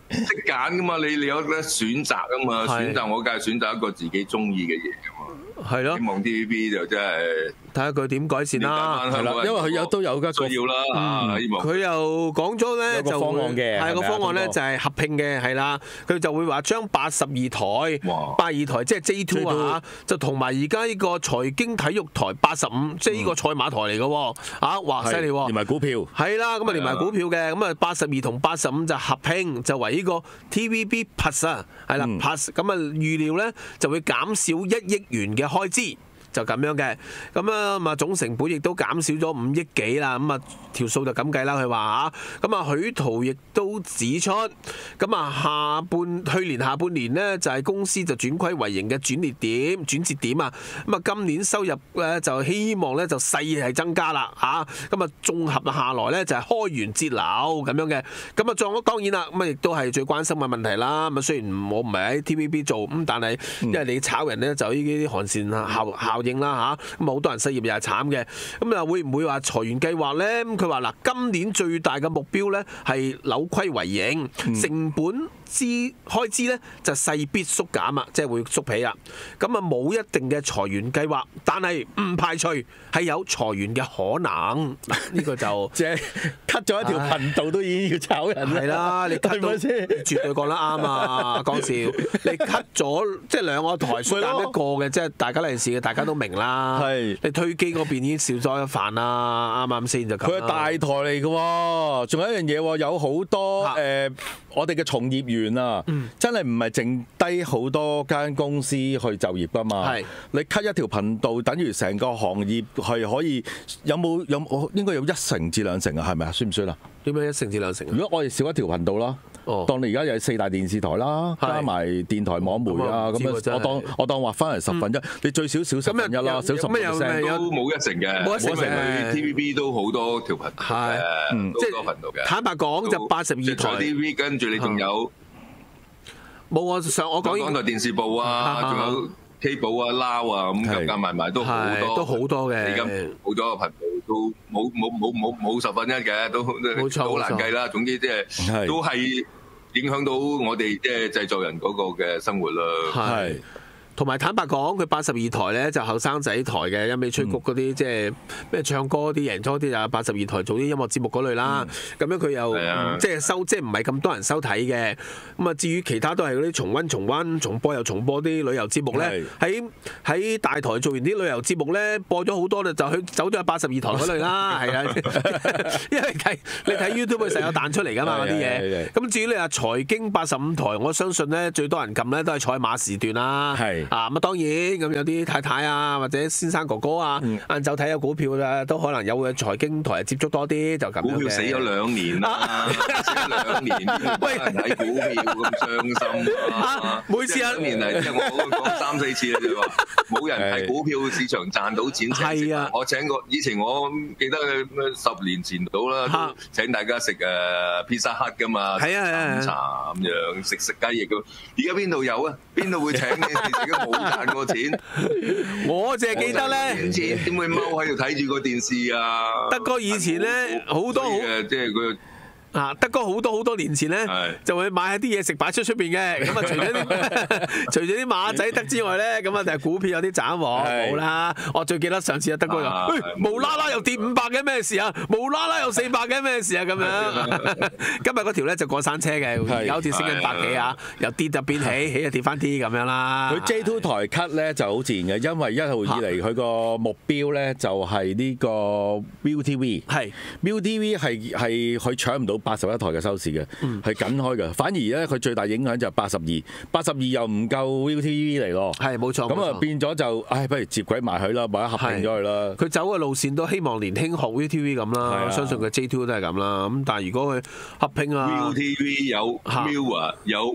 識揀噶嘛，你有得選擇噶嘛，選擇我梗係選擇一個自己中意嘅嘢噶嘛。 係咯， 希望 TVB 就真係睇下佢點改善啦。 係啦，因為佢都有嘅需要啦。希望佢又講咗咧就方案嘅， 係個方案咧就係合併嘅，係啦。佢就會話將82台即係 J2 啊，就同埋而家呢個財經體育台85，即係呢個賽馬台嚟嘅喎。啊，哇，犀利喎！ 連埋股票係啦，咁啊連埋股票嘅，咁啊82同85就合併，就為呢個 TVB Plus 啊，係啦 Plus，咁啊預料咧就會減少1億元嘅開支。就咁樣嘅，咁啊總成本亦都減少咗5億幾啦，咁啊條數就咁計啦。佢話嚇，咁啊許圖亦都指出，咁啊去年下半年呢，就係公司就轉虧為盈嘅轉折點啊，咁啊今年收入咧就希望咧就勢係增加啦嚇，咁啊綜合下來咧就係開源節流咁樣嘅，咁啊當然啦，咁啊亦都係最關心嘅問題啦。咁啊雖然我唔係喺 TVB 做，咁但係因為你炒人咧就呢啲寒蟬效應啦嚇，咁好多人失業又係慘嘅，咁啊會唔會話裁員計劃咧？咁佢話嗱，今年最大嘅目標咧係扭虧為盈，成本開支咧就勢必縮減啊，即係會縮皮啊。咁啊冇一定嘅裁員計劃，但係唔排除係有裁員嘅可能。呢個就即係 cut 咗一條頻道都已經要炒人啦。 係啦，你 cut 到絕對講得啱啊！講笑，你 cut 咗即係兩個台縮減一個嘅，即係大家利是嘅，大家都明啦。係你推機嗰邊已經少咗一飯啦，啱先就咁。佢係大台嚟嘅喎，仲有一樣嘢喎，有好多我哋嘅從業員啊，真係唔係剩低好多間公司去就業㗎嘛。係你 cut 一條頻道，等於成個行業係可以有應該有1成至2成啊？係咪啊？算唔算啊？點解1成至2成？如果我哋少一條頻道啦。當你而家有4大電視台啦，加埋電台網媒啊，咁樣我當劃翻嚟1/10，你最少少1/10啦，少10% 都冇1成嘅，冇1成。佢 TVB 都好多條頻道嘅，即係多頻道嘅。坦白講就82台 TVB， 跟住你仲有冇我講港台電視部啊，仲有 K 寶啊、撈啊，咁加埋都好多嘅。而家好多個頻道都冇1/10嘅，都好難計啦。總之即係都係影響到我哋即係製作人嗰個嘅生活啦。係。同埋坦白講，佢82台咧就後生仔台嘅，一味吹谷嗰啲即係咩唱歌啲贏咗啲就82台做啲音樂節目嗰類啦。咁樣佢又即係唔係咁多人收睇嘅。咁啊至於其他都係嗰啲重溫、重播又重播啲旅遊節目咧，喺大台做完啲旅遊節目咧，播咗好多就走咗去82台嗰類啦。係啊，因為你睇 YouTube 佢成日有彈出嚟㗎嘛嗰啲嘢。咁至於你話財經85台，我相信咧最多人撳咧都係賽馬時段啦。係。咁啊當然咁有啲太太啊或者先生哥哥啊，晏晝睇下股票啦，都可能有嘅財經台接觸多啲就咁樣嘅。股票死咗2年啦，死咗2年，喂，睇股票咁傷心啊！每次2年嚟，即係我講3-4次啦，就話冇人喺股票市場賺到錢。係啊，我請過以前我記得10年前到啦，都請大家食Pizza Hut㗎嘛，係啊，飲茶咁樣食雞翼㗎。而家邊度有啊？邊度會請你哋？冇賺過錢，我淨係記得咧，點會踎喺度睇住個電視啊？德哥以前咧好多即係佢。德哥好多年前咧，就會買下啲嘢食擺出邊嘅。咁啊，除咗啲馬仔得之外咧，咁啊就係股票有啲斬喎，冇啦。我最記得上次阿德哥就，無啦啦又跌500嘅咩事啊？無啦啦又400嘅咩事啊？咁樣。今日嗰條咧就過山車嘅，而家好似升緊100幾啊，又跌就變起，起就跌翻啲咁樣啦。佢 J2 台 cut 咧就好自然嘅，因為1號以嚟佢個目標咧就係呢個 ViuTV。係 ViuTV 係佢搶唔到81台嘅收視嘅，係緊開嘅。反而咧，佢最大影響就係82又唔夠 ViuTV 嚟咯。係冇錯。咁啊變咗就，不如接軌埋佢啦，或者合併咗佢啦。佢走嘅路線都希望年輕學 ViuTV 咁啦，我相信佢 J2 都係咁啦。咁但係如果佢合併啊 ，ViuTV 有 Mirror 有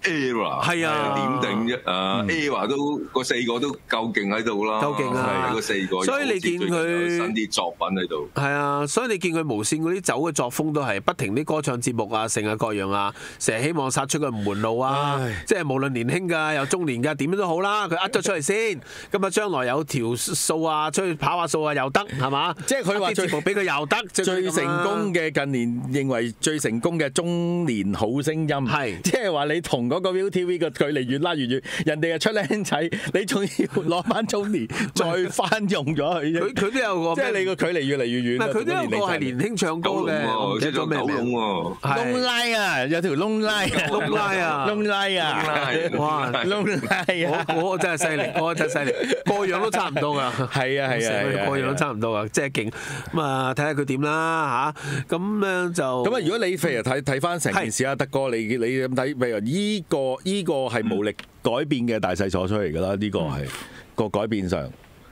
ERROR 係啊， 點定啫？ERROR 都個4個都夠勁喺度啦， 夠勁啊！ 個4個， 所以你見佢新啲作品喺度。 係啊，所以你見佢無線嗰啲走嘅作風都係不停啲歌唱節目啊，成啊各樣啊，成日希望殺出個門路啊，即係無論年輕㗎又中年㗎點都好啦，佢咗出嚟先，咁啊將來有條數啊，出去跑下數啊又得係嘛？ 即係佢話節目俾佢又得， 最成功嘅近年認為最成功嘅中年好聲音，係即係話你同嗰個 ViuTV 嘅距離越拉越遠，人哋係出僆仔，你仲要攞翻中年再翻用咗佢啫。佢都有個， 即係你個距離越嚟越遠。 佢都有個係年輕唱歌嘅， 即係做九龍喎， 窿拉啊，有條窿拉啊， 窿拉啊， 窿拉啊， 哇，窿拉啊，我真係犀利，我真係犀利，個樣都差唔多㗎。 係啊係啊， 個樣都差唔多㗎，即係勁。咁啊，睇下佢點啦嚇。咁樣就咁啊，如果你譬如睇翻成件事啊，德哥，你咁睇，譬如依個係無力改變嘅大勢所趨嚟㗎啦，呢個係個改變上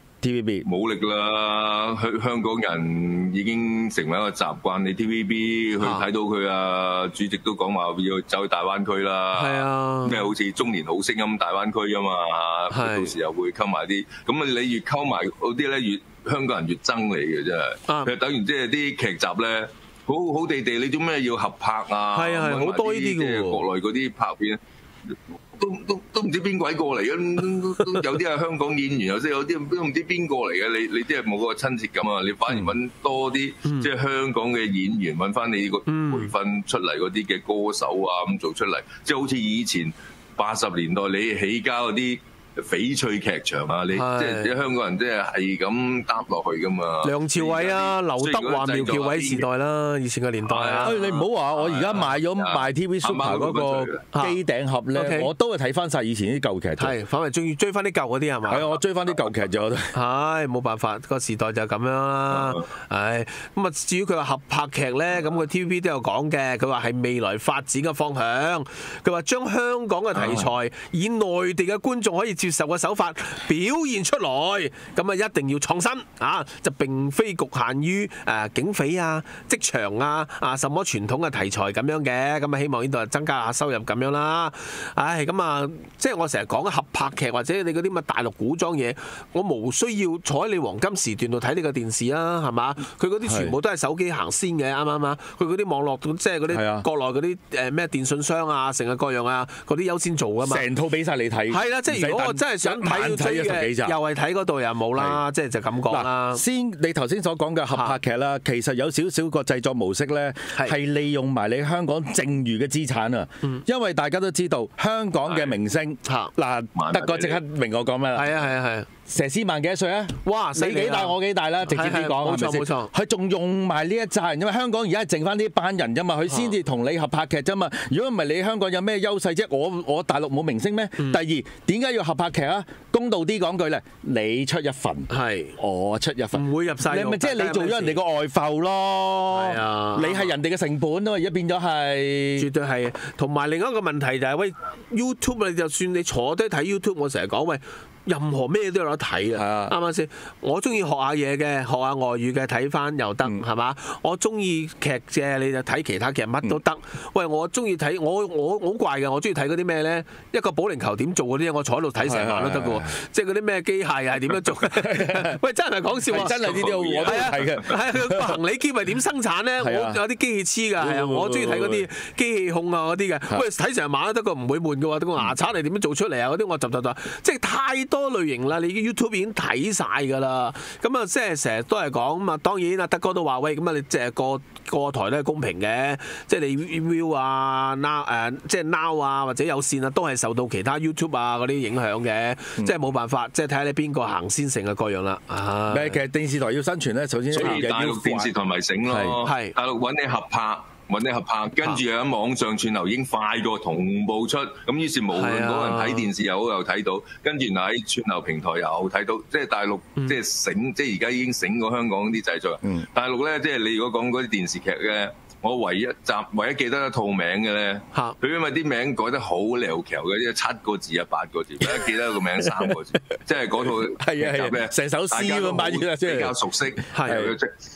TVB 冇力啦，香港人已經成為一個習慣。你 TVB 去睇到佢啊，主席都講話要走去大灣區啦， 係啊， 咩好似中年好聲音大灣區啊嘛，到時又會溝埋啲，咁啊你越溝埋嗰啲咧，越香港人越憎你嘅真係。其實等於即係啲劇集咧，好地地，你做咩要合拍啊？ 係啊係，好多呢啲嘅喎， 國內嗰啲拍片。都唔知邊鬼過嚟嘅，有啲係香港演員，有啲都唔知邊個嚟嘅。你即係冇個親切感啊！你反而揾多啲即係香港嘅演員，揾翻你個培訓出嚟嗰啲嘅歌手啊咁做出嚟，即係好似以前80年代你起家嗰啲翡翠劇場啊，你即係香港人即係咁搭落去噶嘛？ 梁朝偉啊、劉德華、苗僑偉時代啦，以前嘅年代啊。 你唔好話我而家買咗賣 TV Super 嗰個機頂盒咧，我都係睇翻晒以前啲舊劇。 係，反為中意追翻啲舊嗰啲係嘛？ 係啊，我追翻啲舊劇咗。 係冇辦法，個時代就咁樣啦。唉，咁啊，至於佢話合拍劇咧，咁佢 TVB 都有講嘅。佢話係未來發展嘅方向。佢話將香港嘅題材以內地嘅觀眾可以接受嘅手法表現出來，咁啊一定要創新啊！就並非局限於警匪啊、職場啊、什麼傳統嘅題材咁樣嘅，咁啊希望呢度增加下收入咁樣啦。唉，咁啊，即係我成日講合拍劇或者你嗰啲乜大陸古裝嘢，我無需要坐喺你黃金時段度睇呢個電視啊，係嘛？佢嗰啲全部都係手機行先嘅，啱唔啱啊？佢嗰啲網絡即係嗰啲國內嗰啲咩電信商啊、成日各樣啊嗰啲優先做噶嘛， 成套俾晒你睇。係啦，即係如果我真係想睇要追嘅，又係睇嗰度又冇啦，即係就咁講啦。 先你頭先所講嘅合拍劇啦，其實有少少個製作模式咧，係利用埋你香港剩餘嘅資產啊。因為大家都知道香港嘅明星，嗱，德哥即刻明我講咩啦？ 係啊係啊係。 佘詩曼幾多歲啊？哇！你幾大我幾大啦？直接啲講， 冇錯冇錯。 佢仲用埋呢一紮人，因為香港而家係剩翻呢班人啫嘛，佢先至同你合拍劇啫嘛。如果唔係你香港有咩優勢啫？我大陸冇明星咩？第二點解要合拍劇啊？公道啲講句咧，你出一份，係我出一份， 唔會入晒。 你咪即係你做咗人哋個外埠咯。係啊，你係人哋嘅成本啊嘛，而家變咗係。絕對係。同埋另一個問題就係喂 YouTube， 你就算你坐低睇 YouTube， 我成日講喂。任何咩都有得睇啊，啱唔啱先？我中意學下嘢嘅，學下外語嘅，睇翻又得，係嘛？我中意劇嘅，你就睇其他劇，乜都得。喂，我中意睇，我好怪嘅，我中意睇嗰啲咩咧？一個保齡球點做嗰啲，我坐喺度睇成晚都得嘅喎。即係嗰啲咩機械係點樣做？喂，真係唔係講笑啊！ 真係呢啲我都睇嘅。 係個行李機係點生產咧？我有啲機器黐㗎，係啊！我中意睇嗰啲機器控啊嗰啲嘅。喂，睇成晚都得個唔會悶嘅喎。個牙刷係點樣做出嚟啊？嗰啲我集，即係太多類型啦，你 YouTube 已經睇晒㗎啦。咁啊，即係成日都係講咁啊。當然啊，德哥都話喂，咁啊，你即係個台都係公平嘅，即係你 View 啊、即係 Now 啊或者有線啊，都係受到其他 YouTube 啊嗰啲影響嘅。即係冇辦法，即係睇下你邊個行先成嘅各樣啦。 其實電視台要生存咧，首先所以大陸電視台咪醒咯，係大陸揾你合拍。跟住又喺網上串流已經快過同步出，咁於是無論嗰人睇電視又好又睇到，跟住喺串流平台又睇到，即係大陸即係醒，即係而家已經醒過香港啲製作。大陸咧，即係你如果講嗰啲電視劇咧，我唯一記得一套名嘅咧，佢因為啲名改得好潦蹺嘅，即係7個字啊8個字，記得個名3個字，即係嗰套劇集咧， 成首詩咁擺住啦， 比較熟悉，係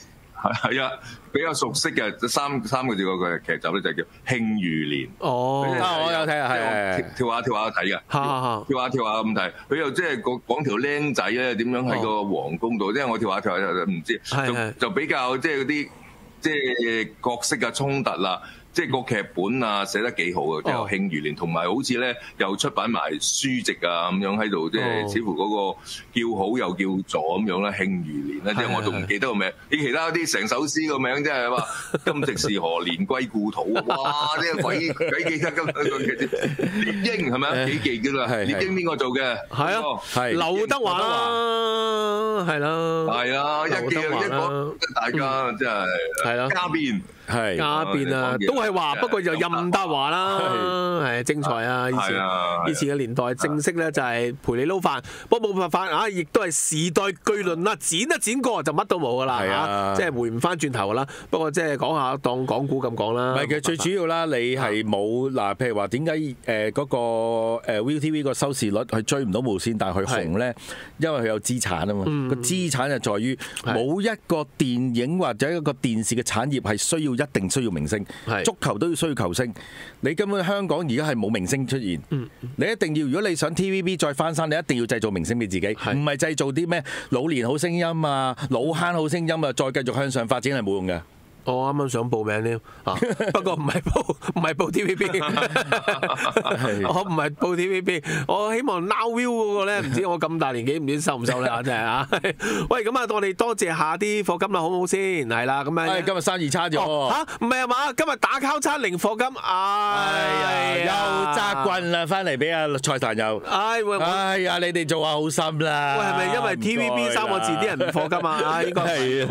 係啊，比較熟悉嘅三個字嗰個劇集咧就叫《慶餘年》。 哦， 我有睇啊，係跳下睇嘅，跳下咁睇。佢又即係講條僆仔咧點樣喺個皇宮度，即係我跳下唔知，就比較即係嗰啲即係角色啊衝突啦。即係個劇本啊寫得幾好啊，即係慶餘年，同埋好似咧又出版埋書籍啊咁樣喺度，即係似乎嗰個叫好又叫座咁樣啦。慶餘年咧，即係我仲唔記得個名。你其他啲成首詩個名即係話今夕是何年歸故土，哇！呢個鬼記得今獵鷹係咪啊？幾記㗎啦？獵鷹邊個做嘅？係啊，係劉德華啦，係啦， 係啊，一記一個大家真係係啦，家變。 係家變啊，都係話，不過就任達華啦，係精彩啊！以前嘅年代正式咧就係陪你撈飯，不過冇辦法啊，亦都係時代巨輪啦，剪一剪過就乜都冇噶啦嚇，即係回唔翻轉頭噶啦。不過即係講下當講古咁講啦。唔係， 其實最主要啦，你係冇嗱，譬如話點解嗰個ViuTV 個收視率佢追唔到無線，但係佢紅咧，因為佢有資產啊嘛。個資產就在於冇一個電影或者一個電視嘅產業係需要。一定需要明星，足球都要需要球星。你根本香港而家係冇明星出現，你一定要，如果你想 TVB 再翻身，你一定要製造明星俾自己，唔係製造啲咩老年好聲音啊、老坑好聲音啊，再繼續向上發展係冇用嘅。 我啱啱想報名添，不過唔係報 TVB， 我唔係報 TVB， 我希望 Now View 嗰個咧，唔知我咁大年紀唔知收唔收咧真係啊！喂，咁啊，我哋多謝下啲課金啦，好唔好先？係啦，咁樣。 今日生意差咗嚇，唔係啊嘛？今日打交叉零課金， 又揸棍啦，翻嚟俾阿蔡壇又。哎呀，你哋做下好心啦。 喂，係咪因為 TVB 3個字啲人唔課金啊？應該係。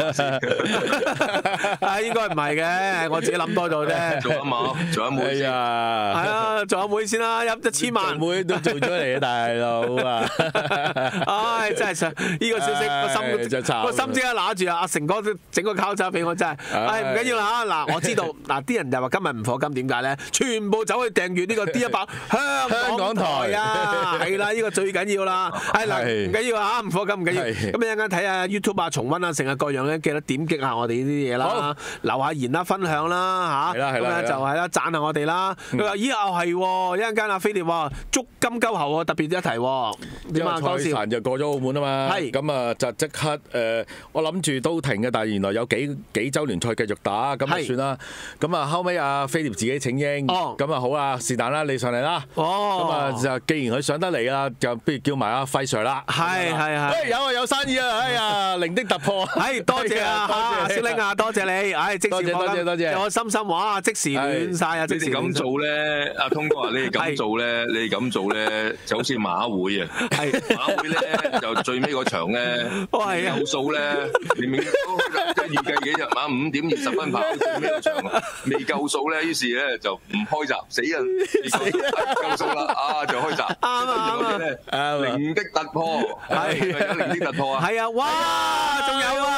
應該唔係嘅，我自己諗多咗啫。 做阿妹先， 係啊，做阿妹先啦，1000萬妹都做咗嚟啊，大佬啊！ 唉，真係想呢個消息個心即刻揦住啊！阿成哥整個交叉俾我真係，唉唔緊要啦嚇嗱，我知道嗱啲人就話今日唔課金點解咧？全部走去訂閱呢個 D100 香港台啊，係啦，呢個最緊要啦。係嗱，唔緊要啊，唔課金唔緊要。咁一陣間睇下 YouTube 啊、重溫啊、成日各樣咧，記得點擊下我哋呢啲嘢啦。留下言啦，分享啦嚇，咁咧就係啦，讚下我哋啦。佢話：咦，又係一陣間阿飛碟話足金鳩喉喎，特別一提喎。點啊？當時就過咗澳門啊嘛，咁啊就即刻我諗住都停嘅，但係原來有幾週聯賽繼續打，咁就算啦。咁啊後尾阿飛碟自己請纓，咁啊好啦，是但啦，你上嚟啦。咁啊就既然佢上得嚟啦，就不如叫埋阿輝 Sir 啦。 係。 喂，有生意啊！哎呀，零的突破。 係多謝啊，小玲啊，多謝你。即時多謝， 我心心話即時亂晒啊！ 你哋咁做咧，阿通哥話你哋咁做咧，就好似馬會啊！馬會咧就最尾嗰場咧，有數咧，明明都即係預計幾日晚5點20分跑，最尾嗰場未夠數咧，於是咧就唔開閘，死人夠數啦，就開閘。啱零的突破，係零的突破啊！ 係啊，哇，仲有啊！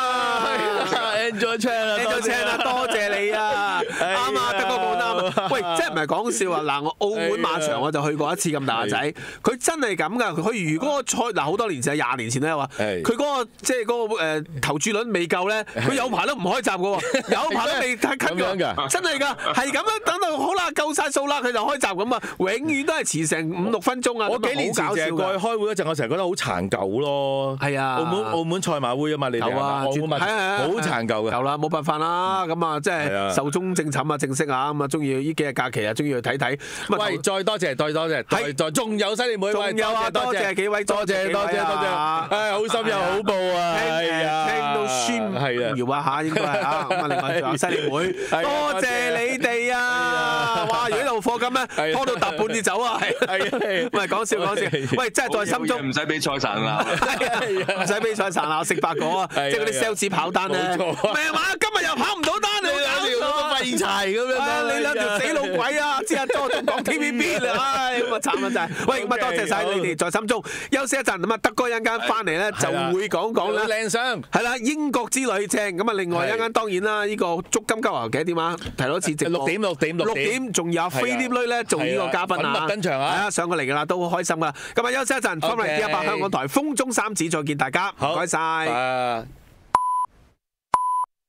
Enjoy Channel 多謝你啊！啱啊，德哥講啱啊！喂，真係唔係講笑啊！嗱，我澳門馬場我就去過一次咁大個仔，佢真係咁噶。佢如果賽嗱好多年前20年前咧話，佢嗰個即係嗰個投注率未夠咧，佢有排都唔開閘嘅喎，有排都未太近㗎，真係㗎，係咁樣等到好啦，夠晒數啦，佢就開閘咁啊，永遠都係遲成5-6分鐘啊！ 我幾年前過去開會嗰陣，我成日覺得好殘舊咯。係啊，澳門賽馬會啊嘛，你哋啊，澳門好殘舊。 有啦，冇辦法啦，咁啊，即係壽終正寢啊，正式啊，咁啊，中意呢幾日假期啊，中意去睇睇。 喂，再多謝，仲有犀利妹， 仲有啊，多謝幾位，多謝， 唉，好心又好報啊， 聽到宣搖一下應該係啊，咁啊，另外仲有犀利妹，多謝你哋啊！哇，如果有課金咧，拖到搭半至走啊，係，唔係講笑，喂，真係在心中， 唔使俾賽神啦， 唔使俾賽神啦，我食白果啊，即係嗰啲 sales 跑單咧。唔係啊嘛，今日又跑唔到單，你搞錯， 廢柴咁樣， 你兩條死老鬼啊！知啊，多仲講 TVB 啦，唉，咁啊慘啊真係。喂，咁啊多謝晒你哋在心中，休息一陣，咁啊德哥一陣間翻嚟咧就會講啦， 靚相係啦，英國之旅正，咁啊另外一陣間當然啦，呢個足金鳩喉幾點啊？提多次直播6點，仲有飛碟女咧做呢個嘉賓啊， 跟場啊， 係啊，上過嚟㗎啦，都好開心㗎。咁啊休息一陣，翻嚟D100香港台風中3子再見大家，唔該晒。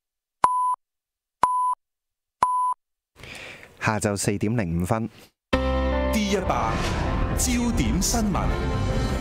下晝4點05分。 D100焦點新聞。